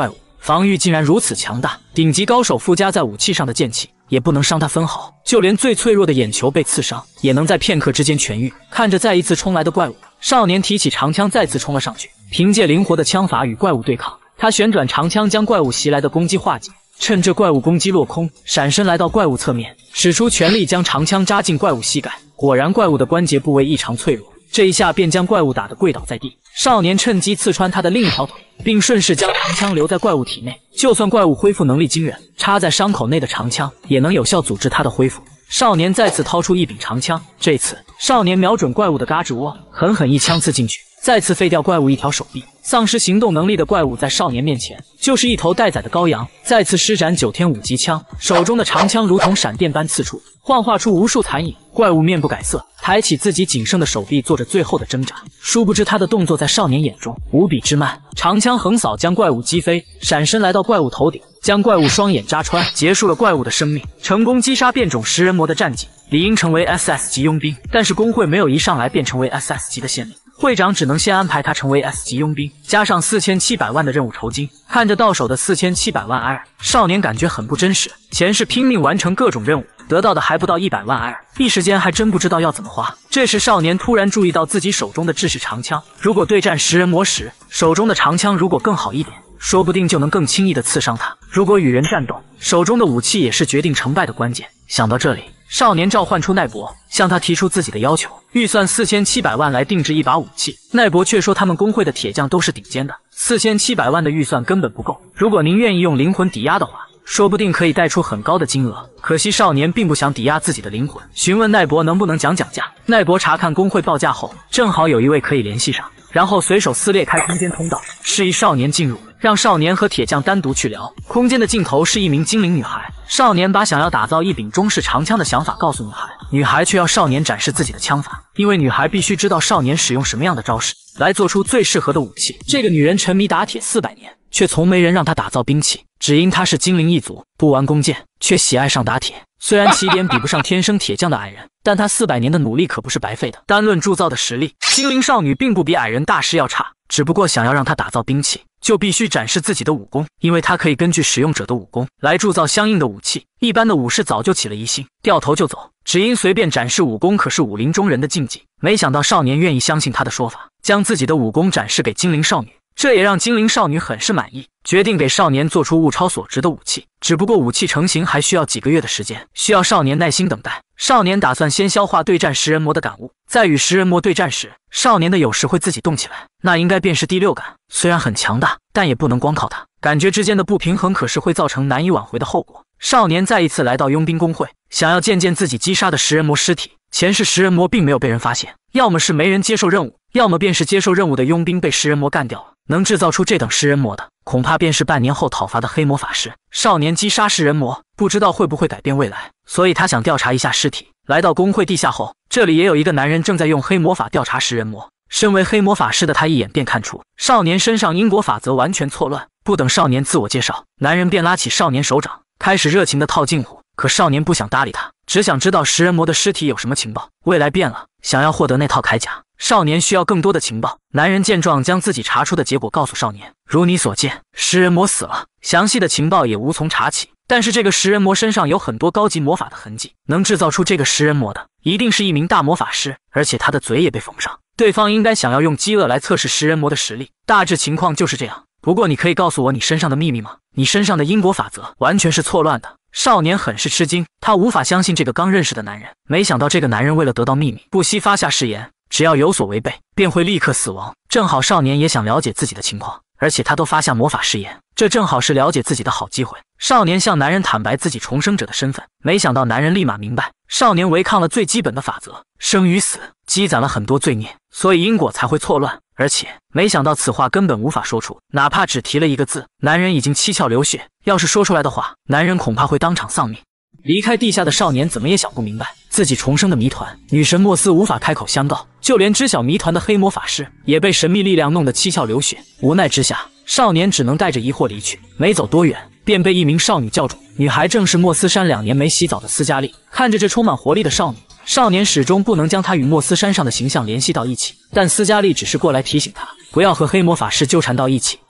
防御竟然如此强大，顶级高手附加在武器上的剑气也不能伤他分毫，就连最脆弱的眼球被刺伤，也能在片刻之间痊愈。看着再一次冲来的怪物，少年提起长枪再次冲了上去，凭借灵活的枪法与怪物对抗。他旋转长枪将怪物袭来的攻击化解，趁着怪物攻击落空，闪身来到怪物侧面，使出全力将长枪扎进怪物膝盖。果然怪物的关节部位异常脆弱，这一下便将怪物打得跪倒在地。少年趁机刺穿他的另一条腿，并顺势将长枪留在怪物体内。就算怪物恢复能力惊人，插在伤口内的长枪也能有效阻止他的恢复。少年再次掏出一柄长枪，这次少年瞄准怪物的嘎吱窝，狠狠一枪刺进去，再次废掉怪物一条手臂。丧失行动能力的怪物在少年面前就是一头待宰的羔羊。再次施展九天五级枪，手中的长枪如同闪电般刺出，幻化出无数残影。怪物面不改色，抬起自己仅剩的手臂，做着最后的挣扎。殊不知他的动作在少年眼中无比之慢，长枪横扫将怪物击飞，闪身来到怪物头顶，将怪物双眼扎穿，结束了怪物的生命，成功击杀变种食人魔的战绩，理应成为 S S 级佣兵。但是工会没有一上来便成为 S S 级的县令，会长只能先安排他成为 S 级佣兵，加上四千七百万的任务酬金。看着到手的四千七百万埃尔，少年感觉很不真实。前世拼命完成各种任务，得到的还不到一百万埃尔，一时间还真不知道要怎么花。这时少年突然注意到自己手中的制式长枪，如果对战食人魔时，手中的长枪如果更好一点，说不定就能更轻易的刺伤他。如果与人战斗，手中的武器也是决定成败的关键。想到这里，少年召唤出奈博，向他提出自己的要求，预算四千七百万来定制一把武器。奈博却说他们工会的铁匠都是顶尖的，四千七百万的预算根本不够。如果您愿意用灵魂抵押的话，说不定可以带出很高的金额。可惜少年并不想抵押自己的灵魂，询问奈博能不能讲讲价。奈博查看工会报价后，正好有一位可以联系上，然后随手撕裂开空间通道，示意少年进入，让少年和铁匠单独去聊。空间的尽头是一名精灵女孩，少年把想要打造一柄中式长枪的想法告诉女孩，女孩却要少年展示自己的枪法，因为女孩必须知道少年使用什么样的招式来做出最适合的武器。这个女人沉迷打铁四百年，却从没人让她打造兵器，只因她是精灵一族，不玩弓箭，却喜爱上打铁。虽然起点比不上天生铁匠的矮人，但她四百年的努力可不是白费的。单论铸造的实力，精灵少女并不比矮人大师要差，只不过想要让她打造兵器，就必须展示自己的武功，因为她可以根据使用者的武功来铸造相应的武器。一般的武士早就起了疑心，掉头就走，只因随便展示武功可是武林中人的禁忌。没想到少年愿意相信他的说法，将自己的武功展示给精灵少女，这也让精灵少女很是满意，决定给少年做出物超所值的武器。只不过武器成型还需要几个月的时间，需要少年耐心等待。少年打算先消化对战食人魔的感悟，在与食人魔对战时，少年的有时会自己动起来，那应该便是第六感。虽然很强大，但也不能光靠它，感觉之间的不平衡可是会造成难以挽回的后果。少年再一次来到佣兵工会，想要见见自己击杀的食人魔尸体。前世食人魔并没有被人发现，要么是没人接受任务，要么便是接受任务的佣兵被食人魔干掉了。能制造出这等食人魔的，恐怕便是半年后讨伐的黑魔法师。少年击杀食人魔，不知道会不会改变未来，所以他想调查一下尸体。来到工会地下后，这里也有一个男人正在用黑魔法调查食人魔。身为黑魔法师的他一眼便看出少年身上因果法则完全错乱。不等少年自我介绍，男人便拉起少年手掌，开始热情的套近乎。可少年不想搭理他，只想知道食人魔的尸体有什么情报。未来变了，想要获得那套铠甲，少年需要更多的情报。男人见状，将自己查出的结果告诉少年，如你所见，食人魔死了，详细的情报也无从查起。但是这个食人魔身上有很多高级魔法的痕迹，能制造出这个食人魔的，一定是一名大魔法师，而且他的嘴也被缝上。对方应该想要用饥饿来测试食人魔的实力，大致情况就是这样。不过你可以告诉我你身上的秘密吗？你身上的因果法则完全是错乱的。少年很是吃惊，他无法相信这个刚认识的男人，没想到这个男人为了得到秘密，不惜发下誓言，只要有所违背，便会立刻死亡。正好少年也想了解自己的情况，而且他都发下魔法誓言，这正好是了解自己的好机会。少年向男人坦白自己重生者的身份，没想到男人立马明白，少年违抗了最基本的法则，生与死，积攒了很多罪孽，所以因果才会错乱。而且没想到此话根本无法说出，哪怕只提了一个字，男人已经七窍流血，要是说出来的话，男人恐怕会当场丧命。离开地下的少年怎么也想不明白，自己重生的谜团，女神莫斯无法开口相告，就连知晓谜团的黑魔法师也被神秘力量弄得七窍流血。无奈之下，少年只能带着疑惑离去。没走多远，便被一名少女叫住。女孩正是莫斯山两年没洗澡的斯嘉丽。看着这充满活力的少女，少年始终不能将她与莫斯山上的形象联系到一起。但斯嘉丽只是过来提醒他，不要和黑魔法师纠缠到一起，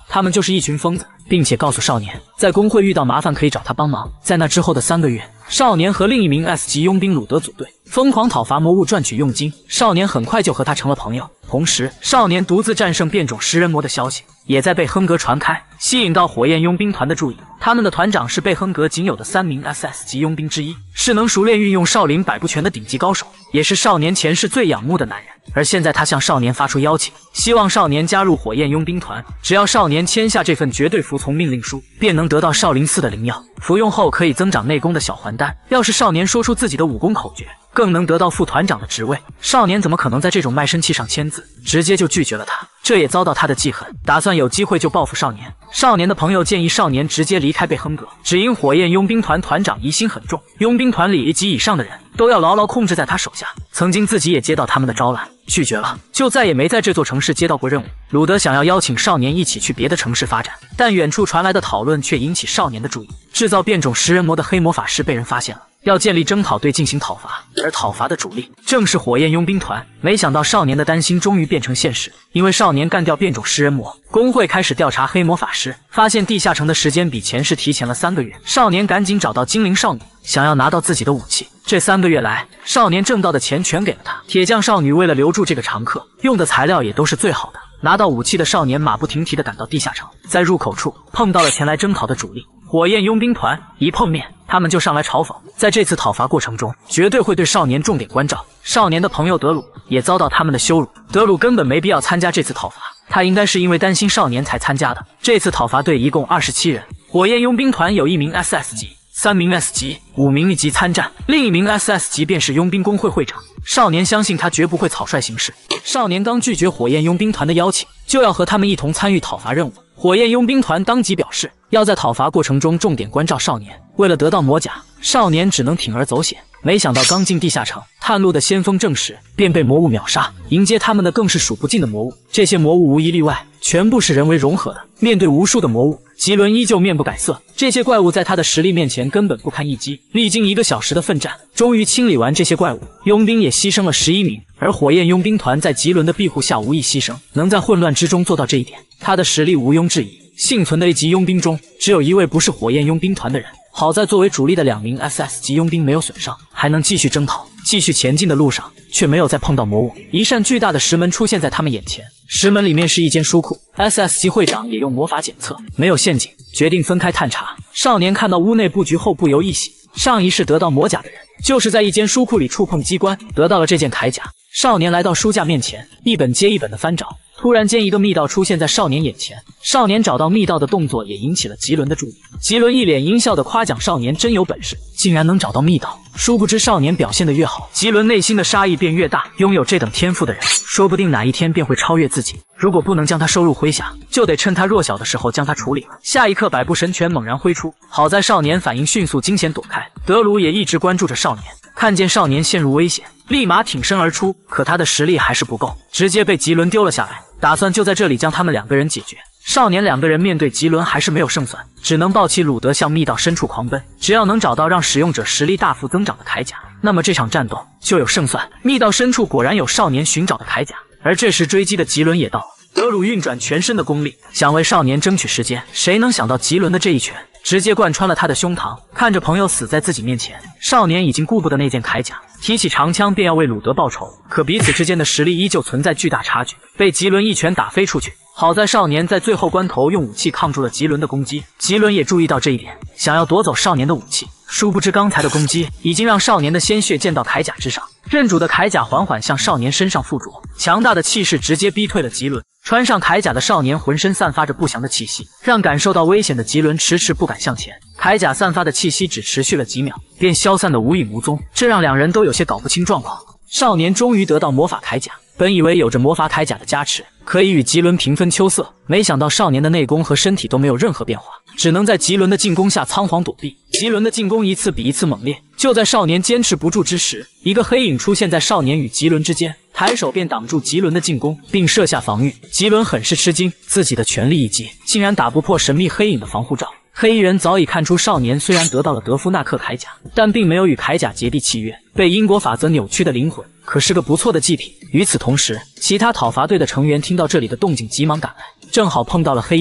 他们就是一群疯子，并且告诉少年，在工会遇到麻烦可以找他帮忙。在那之后的三个月，少年和另一名 S 级佣兵鲁德组队，疯狂讨伐魔物赚取佣金。少年很快就和他成了朋友。同时，少年独自战胜变种食人魔的消息也在被亨格传开，吸引到火焰佣兵团的注意。他们的团长是贝亨格仅有的三名 S S 级佣兵之一，是能熟练运用少林百步拳的顶级高手，也是少年前世最仰慕的男人。而现在他向少年发出邀请，希望少年加入火焰佣兵团，只要少年签下这份绝对服从命令书，便能得到少林寺的灵药，服用后可以增长内功的小还丹。要是少年说出自己的武功口诀，更能得到副团长的职位。少年怎么可能在这种卖身契上签字，直接就拒绝了他，这也遭到他的记恨，打算有机会就报复少年。少年的朋友建议少年直接离开贝亨格，只因火焰佣兵团团长疑心很重，佣兵团里一级以上的人都要牢牢控制在他手下。曾经自己也接到他们的招揽，拒绝了，就再也没在这座城市接到过任务。鲁德想要邀请少年一起去别的城市发展，但远处传来的讨论却引起少年的注意。制造变种食人魔的黑魔法师被人发现了，要建立征讨队进行讨伐，而讨伐的主力正是火焰佣兵团。没想到少年的担心终于变成现实，因为少年干掉变种食人魔，工会开始调查黑魔法师，发现地下城的时间比前世提前了三个月。少年赶紧找到精灵少女，想要拿到自己的武器。这三个月来，少年挣到的钱全给了他。铁匠少女为了留住这个常客，用的材料也都是最好的。拿到武器的少年马不停蹄地赶到地下城，在入口处碰到了前来征讨的主力火焰佣兵团。一碰面，他们就上来嘲讽，在这次讨伐过程中绝对会对少年重点关照。少年的朋友德鲁也遭到他们的羞辱，德鲁根本没必要参加这次讨伐，他应该是因为担心少年才参加的。这次讨伐队一共二十七人，火焰佣兵团有一名 S S 级，三名 S 级，五名一级参战，另一名 S S 级便是佣兵工会会长。少年相信他绝不会草率行事。少年刚拒绝火焰佣兵团的邀请，就要和他们一同参与讨伐任务。火焰佣兵团当即表示，要在讨伐过程中重点关照少年。为了得到魔甲，少年只能铤而走险。没想到刚进地下城，探路的先锋正史便被魔物秒杀，迎接他们的更是数不尽的魔物。这些魔物无一例外，全部是人为融合的。面对无数的魔物，吉伦依旧面不改色。这些怪物在他的实力面前根本不堪一击。历经一个小时的奋战，终于清理完这些怪物，佣兵也牺牲了十一名。而火焰佣兵团在吉伦的庇护下无意牺牲，能在混乱之中做到这一点，他的实力毋庸置疑。幸存的 A 级佣兵中，只有一位不是火焰佣兵团的人。好在作为主力的两名 S S 级佣兵没有损伤，还能继续征讨。继续前进的路上，却没有再碰到魔物。一扇巨大的石门出现在他们眼前，石门里面是一间书库。S S 级会长也用魔法检测，没有陷阱，决定分开探查。少年看到屋内布局后不由一喜，上一世得到魔甲的人，就是在一间书库里触碰机关得到了这件铠甲。少年来到书架面前，一本接一本的翻找。突然间，一个密道出现在少年眼前。少年找到密道的动作也引起了吉伦的注意。吉伦一脸阴笑地夸奖少年真有本事，竟然能找到密道。殊不知少年表现得越好，吉伦内心的杀意便越大。拥有这等天赋的人，说不定哪一天便会超越自己。如果不能将他收入麾下，就得趁他弱小的时候将他处理了。下一刻，百步神拳猛然挥出，好在少年反应迅速，惊险躲开。德鲁也一直关注着少年，看见少年陷入危险，立马挺身而出。可他的实力还是不够，直接被吉伦丢了下来。打算就在这里将他们两个人解决。少年两个人面对吉伦还是没有胜算，只能抱起鲁德向密道深处狂奔。只要能找到让使用者实力大幅增长的铠甲，那么这场战斗就有胜算。密道深处果然有少年寻找的铠甲，而这时追击的吉伦也到了。德鲁运转全身的功力，想为少年争取时间，谁能想到吉伦的这一拳直接贯穿了他的胸膛。看着朋友死在自己面前，少年已经顾不得那件铠甲，提起长枪便要为鲁德报仇。可彼此之间的实力依旧存在巨大差距，被吉伦一拳打飞出去。好在少年在最后关头用武器抗住了吉伦的攻击。吉伦也注意到这一点，想要夺走少年的武器，殊不知刚才的攻击已经让少年的鲜血溅到铠甲之上。认主的铠甲缓缓向少年身上附着，强大的气势直接逼退了吉伦。穿上铠甲的少年浑身散发着不祥的气息，让感受到危险的吉伦迟迟不敢向前。铠甲散发的气息只持续了几秒，便消散得无影无踪，这让两人都有些搞不清状况。少年终于得到魔法铠甲，本以为有着魔法铠甲的加持，可以与吉伦平分秋色，没想到少年的内功和身体都没有任何变化，只能在吉伦的进攻下仓皇躲避。吉伦的进攻一次比一次猛烈，就在少年坚持不住之时，一个黑影出现在少年与吉伦之间，抬手便挡住吉伦的进攻，并设下防御。吉伦很是吃惊，自己的全力一击竟然打不破神秘黑影的防护罩。黑衣人早已看出少年虽然得到了德夫纳克铠甲，但并没有与铠甲结缔契约，被因果法则扭曲的灵魂可是个不错的祭品。与此同时，其他讨伐队的成员听到这里的动静，急忙赶来，正好碰到了黑衣人。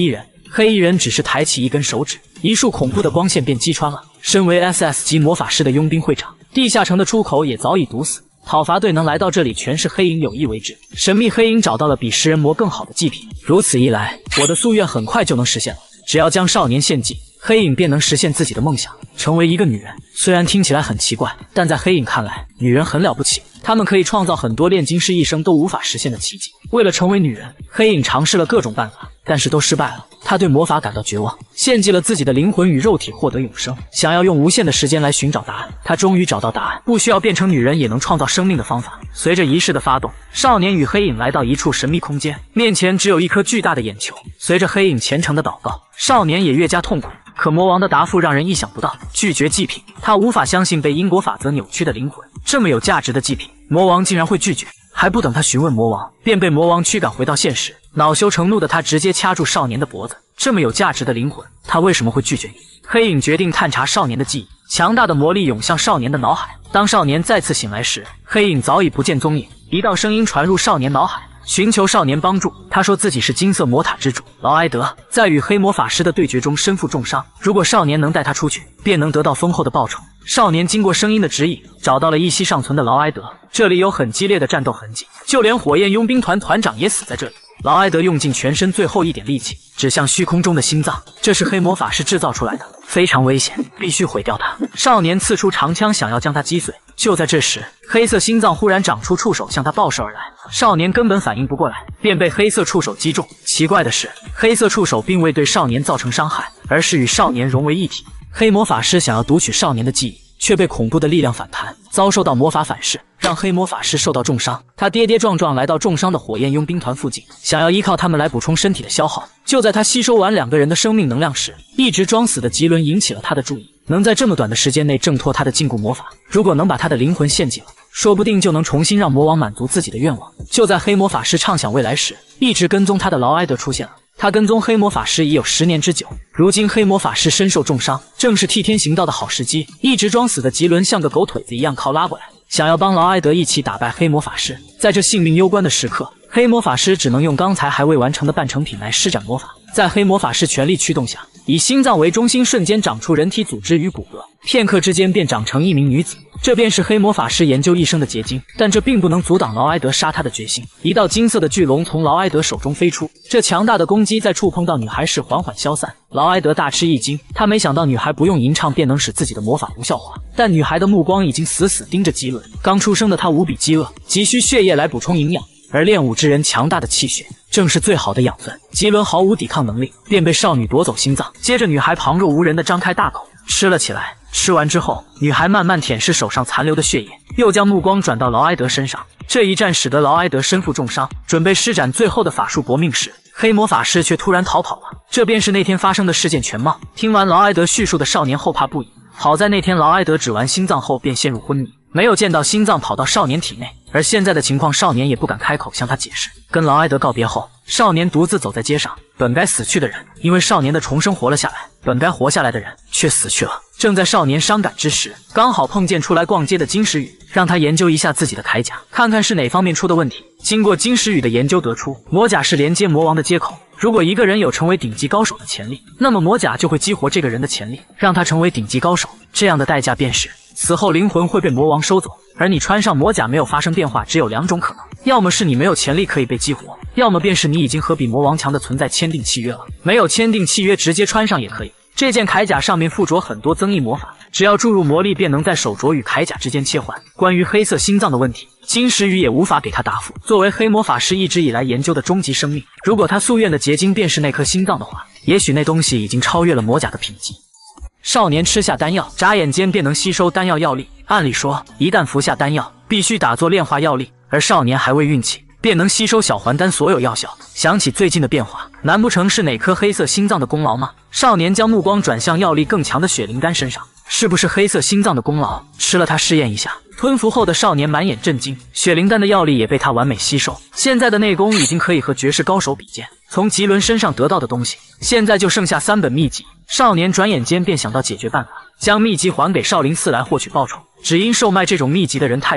黑衣人只是抬起一根手指，一束恐怖的光线便击穿了身为 S S 级魔法师的佣兵会长。地下城的出口也早已堵死，讨伐队能来到这里，全是黑影有意为之。神秘黑影找到了比食人魔更好的祭品，如此一来，我的夙愿很快就能实现了。只要将少年献祭，黑影便能实现自己的梦想，成为一个女人。虽然听起来很奇怪，但在黑影看来，女人很了不起，她们可以创造很多炼金师一生都无法实现的奇迹。为了成为女人，黑影尝试了各种办法，但是都失败了。他对魔法感到绝望，献祭了自己的灵魂与肉体获得永生，想要用无限的时间来寻找答案。他终于找到答案，不需要变成女人也能创造生命的方法。随着仪式的发动，少年与黑影来到一处神秘空间，面前只有一颗巨大的眼球。随着黑影虔诚的祷告，少年也越加痛苦。可魔王的答复让人意想不到，拒绝祭品。他无法相信被因果法则扭曲的灵魂，这么有价值的祭品，魔王竟然会拒绝。还不等他询问魔王，便被魔王驱赶回到现实。恼羞成怒的他直接掐住少年的脖子，这么有价值的灵魂，他为什么会拒绝你？黑影决定探查少年的记忆，强大的魔力涌向少年的脑海。当少年再次醒来时，黑影早已不见踪影。一道声音传入少年脑海，寻求少年帮助。他说自己是金色魔塔之主劳埃德，在与黑魔法师的对决中身负重伤，如果少年能带他出去，便能得到丰厚的报酬。少年经过声音的指引，找到了一息尚存的劳埃德，这里有很激烈的战斗痕迹，就连火焰佣兵团团长也死在这里。劳埃德用尽全身最后一点力气，指向虚空中的心脏，这是黑魔法师制造出来的，非常危险，必须毁掉它。少年刺出长枪，想要将它击碎。就在这时，黑色心脏忽然长出触手向他爆射而来，少年根本反应不过来，便被黑色触手击中。奇怪的是，黑色触手并未对少年造成伤害，而是与少年融为一体。黑魔法师想要读取少年的记忆，却被恐怖的力量反弹，遭受到魔法反噬，让黑魔法师受到重伤。他跌跌撞撞来到重伤的火焰佣兵团附近，想要依靠他们来补充身体的消耗。就在他吸收完两个人的生命能量时，一直装死的吉伦引起了他的注意。能在这么短的时间内挣脱他的禁锢魔法，如果能把他的灵魂献祭了，说不定就能重新让魔王满足自己的愿望。就在黑魔法师畅想未来时，一直跟踪他的劳埃德出现了。他跟踪黑魔法师已有十年之久，如今黑魔法师身受重伤，正是替天行道的好时机。一直装死的吉伦像个狗腿子一样靠拉过来，想要帮劳埃德一起打败黑魔法师。在这性命攸关的时刻，黑魔法师只能用刚才还未完成的半成品来施展魔法。在黑魔法师全力驱动下，以心脏为中心瞬间长出人体组织与骨骼，片刻之间便长成一名女子。这便是黑魔法师研究一生的结晶，但这并不能阻挡劳埃德杀他的决心。一道金色的巨龙从劳埃德手中飞出，这强大的攻击在触碰到女孩时缓缓消散。劳埃德大吃一惊，他没想到女孩不用吟唱便能使自己的魔法无效化，但女孩的目光已经死死盯着吉伦。刚出生的他无比饥饿，急需血液来补充营养，而练武之人强大的气血正是最好的养分。吉伦毫无抵抗能力，便被少女夺走心脏。接着女孩旁若无人地张开大口吃了起来。吃完之后，女孩慢慢舔舐手上残留的血液，又将目光转到劳埃德身上。这一战使得劳埃德身负重伤，准备施展最后的法术搏命时，黑魔法师却突然逃跑了。这便是那天发生的事件全貌。听完劳埃德叙述的少年后怕不已，好在那天劳埃德指完心脏后便陷入昏迷，没有见到心脏跑到少年体内。而现在的情况，少年也不敢开口向他解释。跟劳埃德告别后，少年独自走在街上，本该死去的人因为少年的重生活了下来，本该活下来的人却死去了。正在少年伤感之时，刚好碰见出来逛街的金石宇，让他研究一下自己的铠甲，看看是哪方面出的问题。经过金石宇的研究得出，魔甲是连接魔王的接口，如果一个人有成为顶级高手的潜力，那么魔甲就会激活这个人的潜力，让他成为顶级高手。这样的代价便是死后灵魂会被魔王收走，而你穿上魔甲没有发生变化，只有两种可能，要么是你没有潜力可以被激活，要么便是你已经和比魔王强的存在签订契约了。没有签订契约直接穿上也可以。这件铠甲上面附着很多增益魔法，只要注入魔力便能在手镯与铠甲之间切换。关于黑色心脏的问题，金石宇也无法给他答复。作为黑魔法师一直以来研究的终极生命，如果他夙愿的结晶便是那颗心脏的话，也许那东西已经超越了魔甲的品级。少年吃下丹药，眨眼间便能吸收丹药药力。按理说，一旦服下丹药，必须打作炼化药力，而少年还未运气，便能吸收小还丹所有药效。想起最近的变化，难不成是哪颗黑色心脏的功劳吗？少年将目光转向药力更强的血灵丹身上，是不是黑色心脏的功劳？吃了它试验一下。吞服后的少年满眼震惊，血灵丹的药力也被他完美吸收，现在的内功已经可以和绝世高手比肩。从吉伦身上得到的东西，现在就剩下三本秘籍。少年转眼间便想到解决办法，将秘籍还给少林寺来获取报酬。只因售卖这种秘籍的人太多了，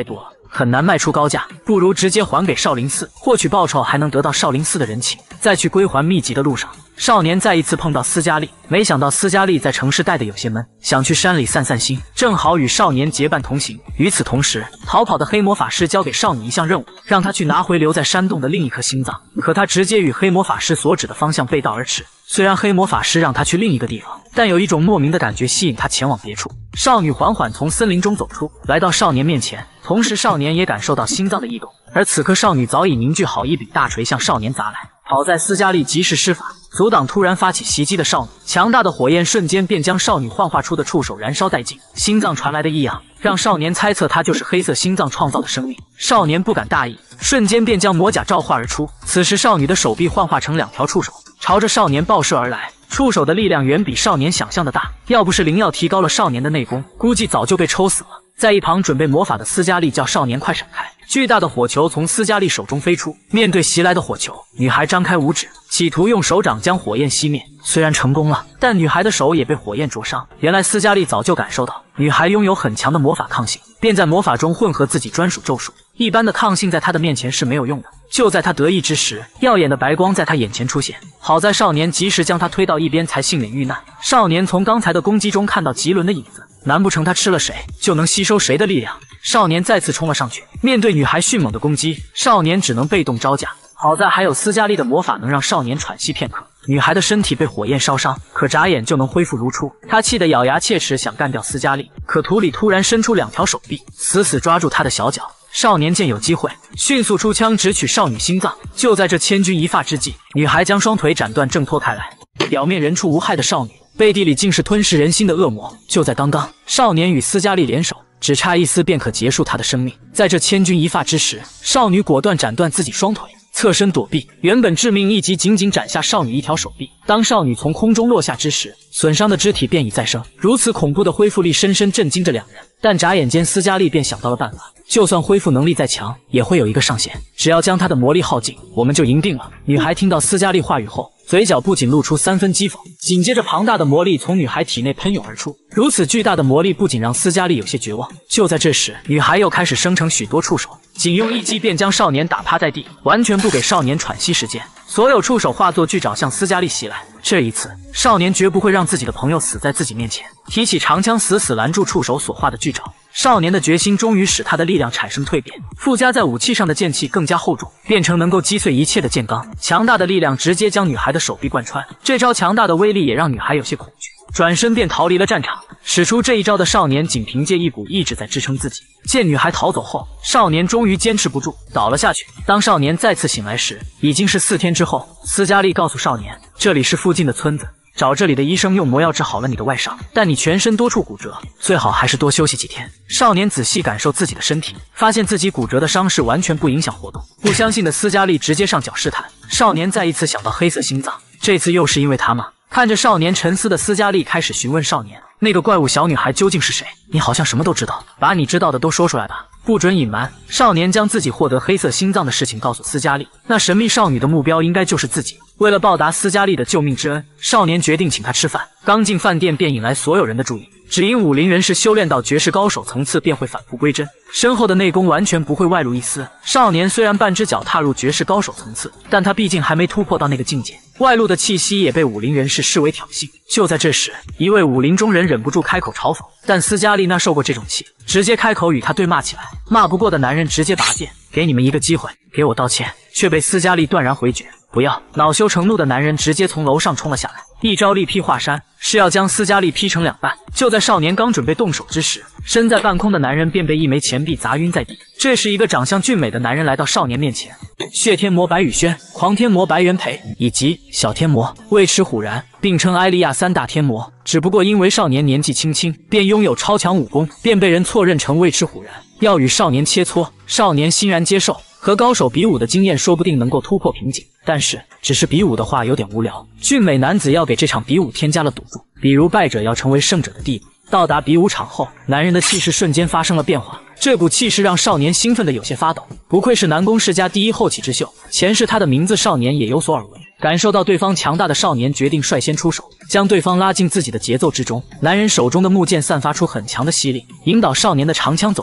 很难卖出高价，不如直接还给少林寺，获取报酬还能得到少林寺的人情。在去归还秘籍的路上，少年再一次碰到斯嘉丽，没想到斯嘉丽在城市待得有些闷，想去山里散散心，正好与少年结伴同行。与此同时，逃跑的黑魔法师交给少女一项任务，让他去拿回留在山洞的另一颗心脏。可他直接与黑魔法师所指的方向背道而驰。虽然黑魔法师让他去另一个地方，但有一种莫名的感觉吸引他前往别处。少女缓缓从森林中走出，来到少年面前，同时少年也感受到心脏的异动。而此刻少女早已凝聚好一柄大锤向少年砸来。好在斯嘉丽及时施法，阻挡突然发起袭击的少女，强大的火焰瞬间便将少女幻化出的触手燃烧殆尽。心脏传来的异样，让少年猜测它就是黑色心脏创造的生命。少年不敢大意，瞬间便将魔甲召唤而出。此时少女的手臂幻化成两条触手，朝着少年爆射而来。触手的力量远比少年想象的大，要不是灵药提高了少年的内功，估计早就被抽死了。在一旁准备魔法的斯嘉丽叫少年快闪开。巨大的火球从斯嘉丽手中飞出，面对袭来的火球，女孩张开五指，企图用手掌将火焰熄灭。虽然成功了，但女孩的手也被火焰灼伤。原来斯嘉丽早就感受到女孩拥有很强的魔法抗性，便在魔法中混合自己专属咒术。一般的抗性在她的面前是没有用的。就在她得意之时，耀眼的白光在她眼前出现。好在少年及时将她推到一边，才幸免遇难。少年从刚才的攻击中看到棘轮的影子，难不成他吃了谁就能吸收谁的力量？少年再次冲了上去，面对女孩迅猛的攻击，少年只能被动招架。好在还有斯嘉丽的魔法能让少年喘息片刻。女孩的身体被火焰烧伤，可眨眼就能恢复如初。她气得咬牙切齿，想干掉斯嘉丽，可土里突然伸出两条手臂，死死抓住她的小脚。少年见有机会，迅速出枪直取少女心脏。就在这千钧一发之际，女孩将双腿斩断，挣脱开来。表面人畜无害的少女，背地里竟是吞噬人心的恶魔。就在刚刚，少年与斯嘉丽联手，只差一丝便可结束她的生命。在这千钧一发之时，少女果断斩断自己双腿，侧身躲避。原本致命一击仅仅斩下少女一条手臂。当少女从空中落下之时，损伤的肢体便已再生。如此恐怖的恢复力深深震惊着两人。但眨眼间，斯嘉丽便想到了办法。就算恢复能力再强，也会有一个上限。只要将她的魔力耗尽，我们就赢定了。女孩听到斯嘉丽话语后，嘴角不仅露出三分讥讽，紧接着庞大的魔力从女孩体内喷涌而出。如此巨大的魔力不仅让斯嘉丽有些绝望。就在这时，女孩又开始生成许多触手，仅用一击便将少年打趴在地，完全不给少年喘息时间。所有触手化作巨爪向斯嘉丽袭来。这一次，少年绝不会让自己的朋友死在自己面前，提起长枪死死拦住触手所化的巨爪。少年的决心终于使他的力量产生蜕变，附加在武器上的剑气更加厚重，变成能够击碎一切的剑刚。强大的力量直接将女孩的手臂贯穿，这招强大的威力也让女孩有些恐惧，转身便逃离了战场。使出这一招的少年仅凭借一股意志在支撑自己。见女孩逃走后，少年终于坚持不住，倒了下去。当少年再次醒来时，已经是四天之后。斯嘉丽告诉少年，这里是附近的村子，找这里的医生用魔药治好了你的外伤，但你全身多处骨折，最好还是多休息几天。少年仔细感受自己的身体，发现自己骨折的伤势完全不影响活动。不相信的斯嘉丽直接上脚试探。少年再一次想到黑色心脏，这次又是因为他吗？看着少年沉思的斯嘉丽开始询问少年，那个怪物小女孩究竟是谁？你好像什么都知道，把你知道的都说出来吧，不准隐瞒。少年将自己获得黑色心脏的事情告诉斯嘉丽，那神秘少女的目标应该就是自己。为了报答斯嘉丽的救命之恩，少年决定请她吃饭。刚进饭店便引来所有人的注意，只因武林人士修炼到绝世高手层次便会返璞归真，身后的内功完全不会外露一丝。少年虽然半只脚踏入绝世高手层次，但他毕竟还没突破到那个境界，外露的气息也被武林人士视为挑衅。就在这时，一位武林中人忍不住开口嘲讽，但斯嘉丽那受过这种气，直接开口与他对骂起来。骂不过的男人直接拔剑，给你们一个机会，给我道歉，却被斯嘉丽断然回绝。不要！恼羞成怒的男人直接从楼上冲了下来，一招力劈华山，是要将斯嘉丽劈成两半。就在少年刚准备动手之时，身在半空的男人便被一枚钱币砸晕在地。这是一个长相俊美的男人来到少年面前，血天魔白羽轩、狂天魔白元培以及小天魔尉迟虎然，并称埃利亚三大天魔。只不过因为少年年纪轻轻便拥有超强武功，便被人错认成尉迟虎然，要与少年切磋。少年欣然接受。和高手比武的经验说不定能够突破瓶颈，但是只是比武的话有点无聊。俊美男子要给这场比武添加了赌注，比如败者要成为胜者的地步。到达比武场后，男人的气势瞬间发生了变化，这股气势让少年兴奋的有些发抖。不愧是南宫世家第一后起之秀，前世他的名字少年也有所耳闻。感受到对方强大的少年决定率先出手，将对方拉进自己的节奏之中。男人手中的木剑散发出很强的吸力，引导少年的长枪走向。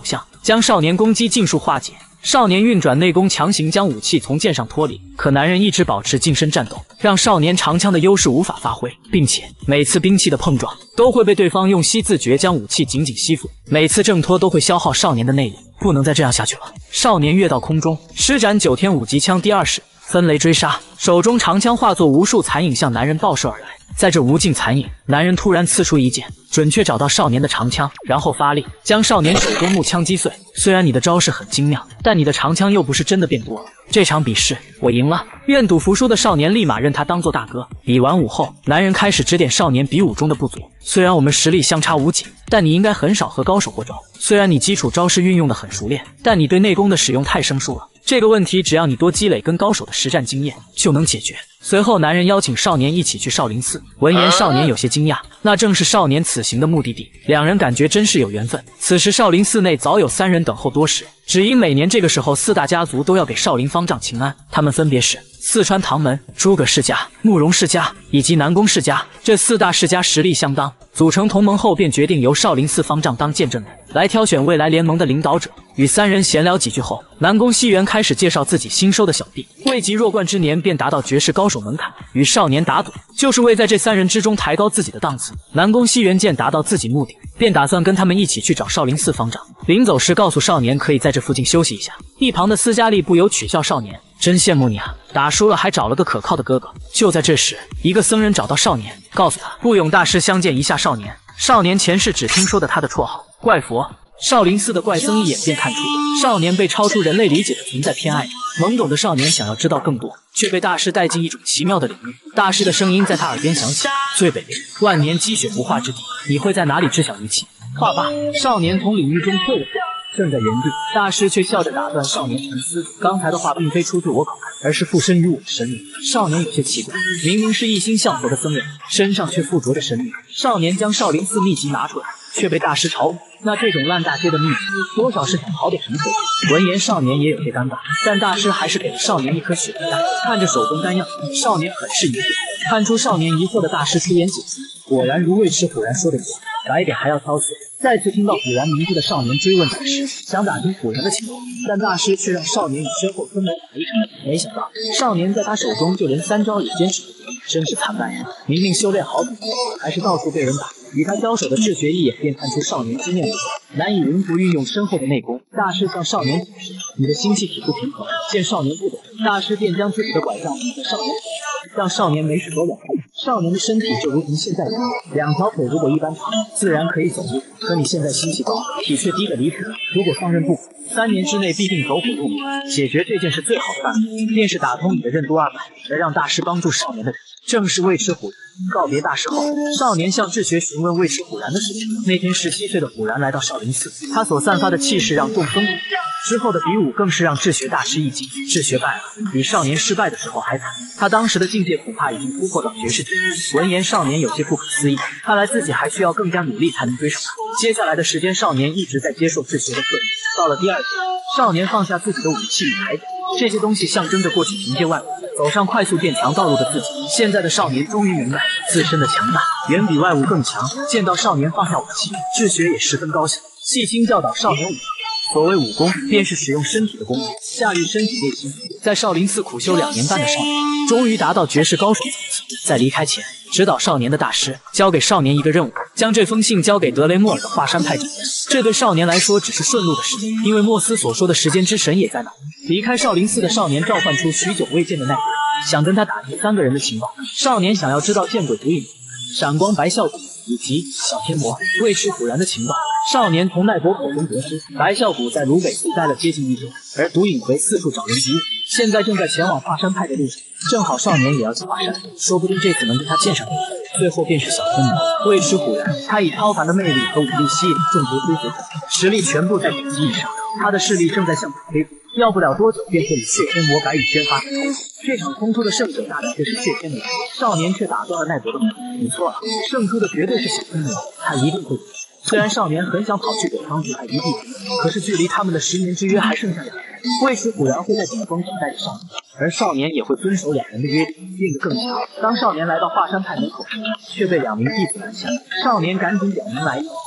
将少年攻击尽数化解。少年运转内功，强行将武器从剑上脱离，可男人一直保持近身战斗，让少年长枪的优势无法发挥，并且每次兵器的碰撞都会被对方用吸字诀将武器紧紧吸附，每次挣脱都会消耗少年的内力，不能再这样下去了。少年跃到空中，施展九天五级枪第二式分雷追杀，手中长枪化作无数残影向男人爆射而来。在这无尽残影，男人突然刺出一剑，准确找到少年的长枪，然后发力将少年手中木枪击碎。虽然你的招式很精妙，但你的长枪又不是真的变多了。这场比试我赢了。愿赌服输的少年立马认他当做大哥。比完武后，男人开始指点少年比武中的不足。虽然我们实力相差无几，但你应该很少和高手过招。虽然你基础招式运用的很熟练，但你对内功的使用太生疏了。这个问题只要你多积累跟高手的实战经验就能解决。随后男人邀请少年一起去少林寺，闻言少年有些惊讶，那正是少年此行的目的地，两人感觉真是有缘分。此时少林寺内早有三人等候多时，只因每年这个时候四大家族都要给少林方丈请安，他们分别是四川唐门、诸葛世家、慕容世家以及南宫世家。这四大世家实力相当，组成同盟后便决定由少林寺方丈当见证人，来挑选未来联盟的领导者。与三人闲聊几句后，南宫西元开始介绍自己新收的小弟，未及弱冠之年便达到绝世高手门槛，与少年打赌，就是为在这三人之中抬高自己的档次。南宫西元见达到自己目的，便打算跟他们一起去找少林寺方丈。临走时告诉少年可以在这附近休息一下。一旁的斯嘉丽不由取笑少年，真羡慕你啊，打输了还找了个可靠的哥哥。就在这时，一个僧人找到少年，告诉他不勇大师相见一下少年。少年前世只听说的他的绰号怪佛。少林寺的怪僧一眼便看出少年被超出人类理解的存在偏爱着。懵懂的少年想要知道更多，却被大师带进一种奇妙的领域。大师的声音在他耳边响起：最北边，万年积雪不化之地，你会在哪里知晓一切？话罢，少年从领域中退了出来，正在原地，大师却笑着打断少年沉思：刚才的话并非出自我口，而是附身于我的神力。少年有些奇怪，明明是一心向佛的僧人，身上却附着着神力。少年将少林寺秘籍拿出来，却被大师嘲讽：那这种烂大街的秘籍，多少是想讨点什么回报。闻言，少年也有些尴尬，但大师还是给了少年一颗雪梨丹。看着手中丹药，少年很是疑惑。看出少年疑惑的大师出言解释：果然如尉迟虎然说的一样，白点还要挑刺。再次听到虎然名字的少年追问大师，想打听虎然的情况，但大师却让少年与身后孙来打一场。没想到少年在他手中就连三招也坚持不住，真是惨败呀！明明修炼好几年，还是到处被人打。与他交手的智学一眼便看出少年经验不足，难以灵活运用身后的内功。大师向少年解释：你的心气体不平衡。见少年不懂，大师便将自己的拐杖抵在少年腿上，让少年没事走两步。少年的身体就如同现在一样，两条腿如果一般长，自然可以走路。可你现在心气高，体却低得离谱，如果放任不管，三年之内必定走火入魔。解决这件事最好的办法，便是打通你的任督二脉，而让大师帮助少年的人，正是尉迟虎然。告别大师后，少年向智学询问尉迟虎然的事情。那天十七岁的虎然来到少林寺，他所散发的气势让众僧恐惧。之后的比武更是让智学大师一惊，智学败了，比少年失败的时候还惨。他当时的境界恐怕已经突破到绝世之境。闻言，少年有些不可思议，看来自己还需要更加努力才能追上他。接下来的时间，少年一直在接受智学的课程。到了第二天，少年放下自己的武器与铠甲，这些东西象征着过去凭借外物走上快速变强道路的自己。现在的少年终于明白，自身的强大远比外物更强。见到少年放下武器，智学也十分高兴，细心教导少年武功。所谓武功，便是使用身体的功夫，驾驭身体内心。在少林寺苦修两年半的少年，终于达到绝世高手层次。在离开前，指导少年的大师交给少年一个任务，将这封信交给德雷莫尔的华山派掌门。这对少年来说只是顺路的事情，因为莫斯所说的时间之神也在那。离开少林寺的少年召唤出许久未见的奈何，想跟他打听三个人的情报。少年想要知道见鬼毒影、闪光白啸谷以及小天魔、尉迟虎然的情报。少年从奈伯口中得知，白啸谷在鲁北寺待了接近一周，而毒影回四处找人比武，现在正在前往华山派的路上。正好少年也要去华山，说不定这次能跟他见上一面。最后便是小天魔、尉迟虎然，他以超凡的魅力和武力吸引众多追随者，实力全部在顶级以上，他的势力正在向北飞速，要不了多久便会与血天魔白羽轩发生冲突。这场冲突的胜者大概就是血天魔，少年却打断了奈伯的话：你错了，胜出的绝对是小天魔，他一定会赢。虽然少年很想跑去北方助他一臂之力，可是距离他们的十年之约还剩下两年。尉迟虎然会在顶峰等待着少年，而少年也会遵守两人的约定，变得更强。当少年来到华山派门口时，却被两名弟子拦下。少年赶紧表明来意，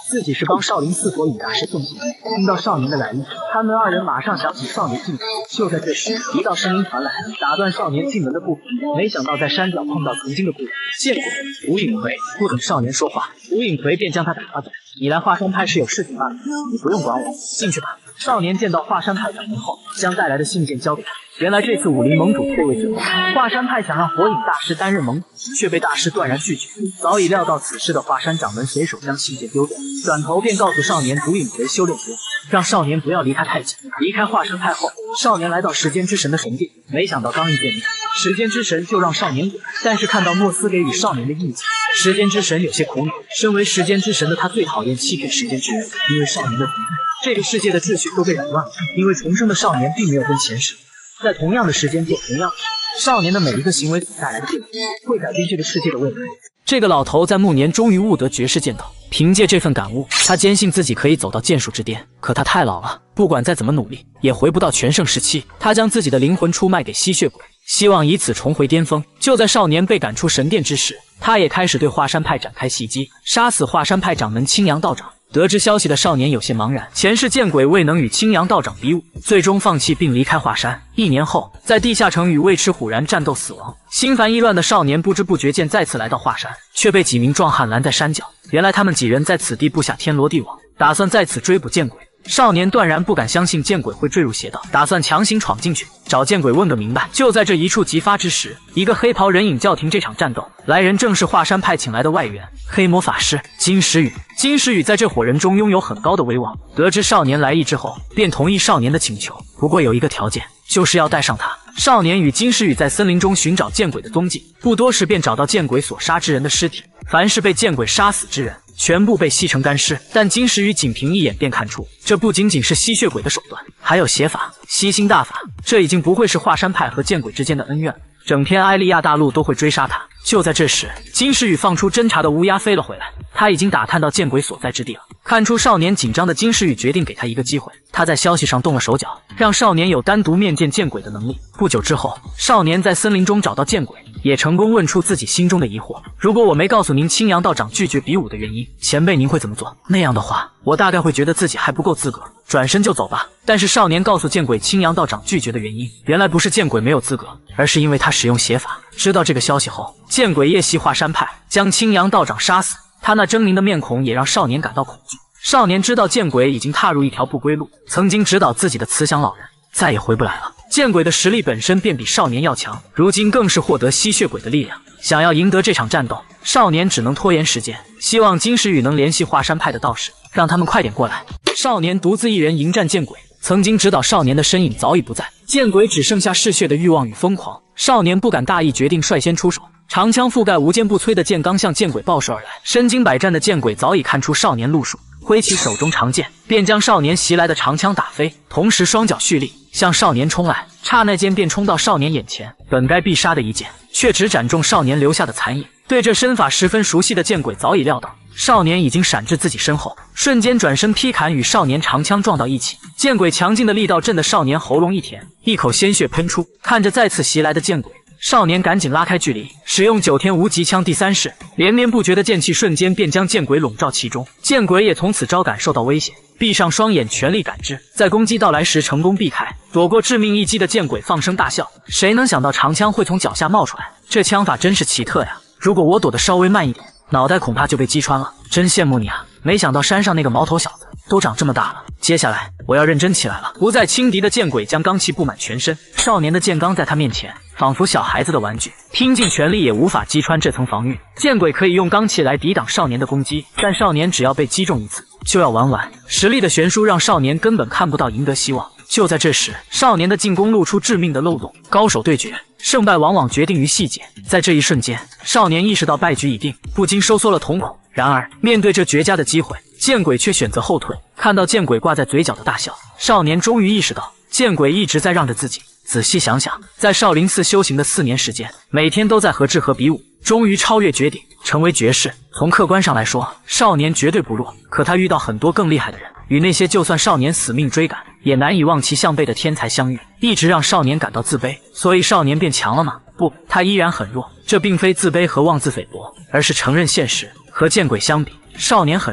自己是帮少林寺佛尹大师送信。听到少年的来意，他们二人马上想起少年进门。就在这时，一道声音传来，打断少年进门的步伐。没想到在山脚碰到曾经的故人见鬼！吴影奎不等少年说话，吴影奎便将他打发走。你来华山派是有事情罢了，你不用管我，进去吧。少年见到华山派掌门后，将带来的信件交给他。原来这次武林盟主退位之后，华山派想让火影大师担任盟主，却被大师断然拒绝。早已料到此事的华山掌门随手将信件丢掉，转头便告诉少年独影魁修炼诀，让少年不要离他太近。离开华山派后，少年来到时间之神的神殿，没想到刚一见面，时间之神就让少年滚。但是看到莫斯给予少年的印记，时间之神有些苦恼。身为时间之神的他最讨厌欺骗时间之人，因为少年的存在，这个世界的秩序都被扰乱了。因为重生的少年并没有跟前世在同样的时间做同样的事，少年的每一个行为所带来的变化，会改变这个世界的未来。这个老头在暮年终于悟得绝世剑道，凭借这份感悟，他坚信自己可以走到剑术之巅。可他太老了，不管再怎么努力，也回不到全盛时期。他将自己的灵魂出卖给吸血鬼，希望以此重回巅峰。就在少年被赶出神殿之时，他也开始对华山派展开袭击，杀死华山派掌门青阳道长。得知消息的少年有些茫然，前世见鬼未能与青阳道长比武，最终放弃并离开华山。一年后，在地下城与尉迟虎然战斗死亡。心烦意乱的少年不知不觉间再次来到华山，却被几名壮汉拦在山脚。原来他们几人在此地布下天罗地网，打算在此追捕见鬼。少年断然不敢相信见鬼会坠入邪道，打算强行闯进去找见鬼问个明白。就在这一触即发之时，一个黑袍人影叫停这场战斗。来人正是华山派请来的外援黑魔法师金石宇。金石宇在这伙人中拥有很高的威望，得知少年来意之后，便同意少年的请求，不过有一个条件，就是要带上他。少年与金石宇在森林中寻找见鬼的踪迹，不多时便找到见鬼所杀之人的尸体。凡是被见鬼杀死之人，全部被吸成干尸。但金石宇仅凭一眼便看出，这不仅仅是吸血鬼的手段，还有邪法、吸星大法。这已经不会是华山派和见鬼之间的恩怨了，整片埃利亚大陆都会追杀他。就在这时，金石宇放出侦察的乌鸦飞了回来，他已经打探到见鬼所在之地了。看出少年紧张的金石宇决定给他一个机会，他在消息上动了手脚，让少年有单独面见见鬼的能力。不久之后，少年在森林中找到见鬼，也成功问出自己心中的疑惑。如果我没告诉您青阳道长拒绝比武的原因，前辈您会怎么做？那样的话，我大概会觉得自己还不够资格，转身就走吧。但是少年告诉见鬼青阳道长拒绝的原因，原来不是见鬼没有资格，而是因为他使用邪法。知道这个消息后，见鬼夜袭华山派，将青阳道长杀死。他那狰狞的面孔也让少年感到恐惧。少年知道见鬼已经踏入一条不归路，曾经指导自己的慈祥老人再也回不来了。见鬼的实力本身便比少年要强，如今更是获得吸血鬼的力量。想要赢得这场战斗，少年只能拖延时间，希望金石宇能联系华山派的道士，让他们快点过来。少年独自一人迎战见鬼，曾经指导少年的身影早已不在，见鬼只剩下嗜血的欲望与疯狂。少年不敢大意，决定率先出手。长枪覆盖无坚不摧的剑刚向见鬼爆射而来，身经百战的见鬼早已看出少年路数，挥起手中长剑，便将少年袭来的长枪打飞，同时双脚蓄力向少年冲来，刹那间便冲到少年眼前。本该必杀的一剑，却只斩中少年留下的残影。对这身法十分熟悉的见鬼早已料到少年已经闪至自己身后，瞬间转身劈砍，与少年长枪撞到一起。见鬼强劲的力道震得少年喉咙一甜，一口鲜血喷出。看着再次袭来的见鬼，少年赶紧拉开距离，使用九天无极枪第三式，连绵不绝的剑气瞬间便将见鬼笼罩其中。见鬼也从此招感受到危险，闭上双眼全力感知，在攻击到来时成功避开，躲过致命一击的见鬼放声大笑。谁能想到长枪会从脚下冒出来，这枪法真是奇特呀！如果我躲得稍微慢一点，脑袋恐怕就被击穿了。真羡慕你啊！没想到山上那个毛头小子都长这么大了。接下来我要认真起来了。不再轻敌的见鬼将罡气布满全身，少年的剑罡在他面前仿佛小孩子的玩具，拼尽全力也无法击穿这层防御。见鬼可以用罡气来抵挡少年的攻击，但少年只要被击中一次就要玩完，实力的悬殊让少年根本看不到赢得希望。就在这时，少年的进攻露出致命的漏洞。高手对决，胜败往往决定于细节。在这一瞬间，少年意识到败局已定，不禁收缩了瞳孔。然而，面对这绝佳的机会，见鬼却选择后退。看到见鬼挂在嘴角的大笑，少年终于意识到，见鬼一直在让着自己。仔细想想，在少林寺修行的四年时间，每天都在和志和比武，终于超越绝顶，成为绝世。从客观上来说，少年绝对不弱，可他遇到很多更厉害的人，与那些就算少年死命追赶，也难以望其项背的天才相遇，一直让少年感到自卑。所以少年变强了吗？不，他依然很弱。这并非自卑和妄自菲薄，而是承认现实。和见鬼相比，少年很弱，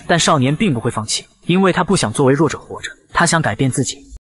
但少年并不会放弃，因为他不想作为弱者活着，他想改变自己。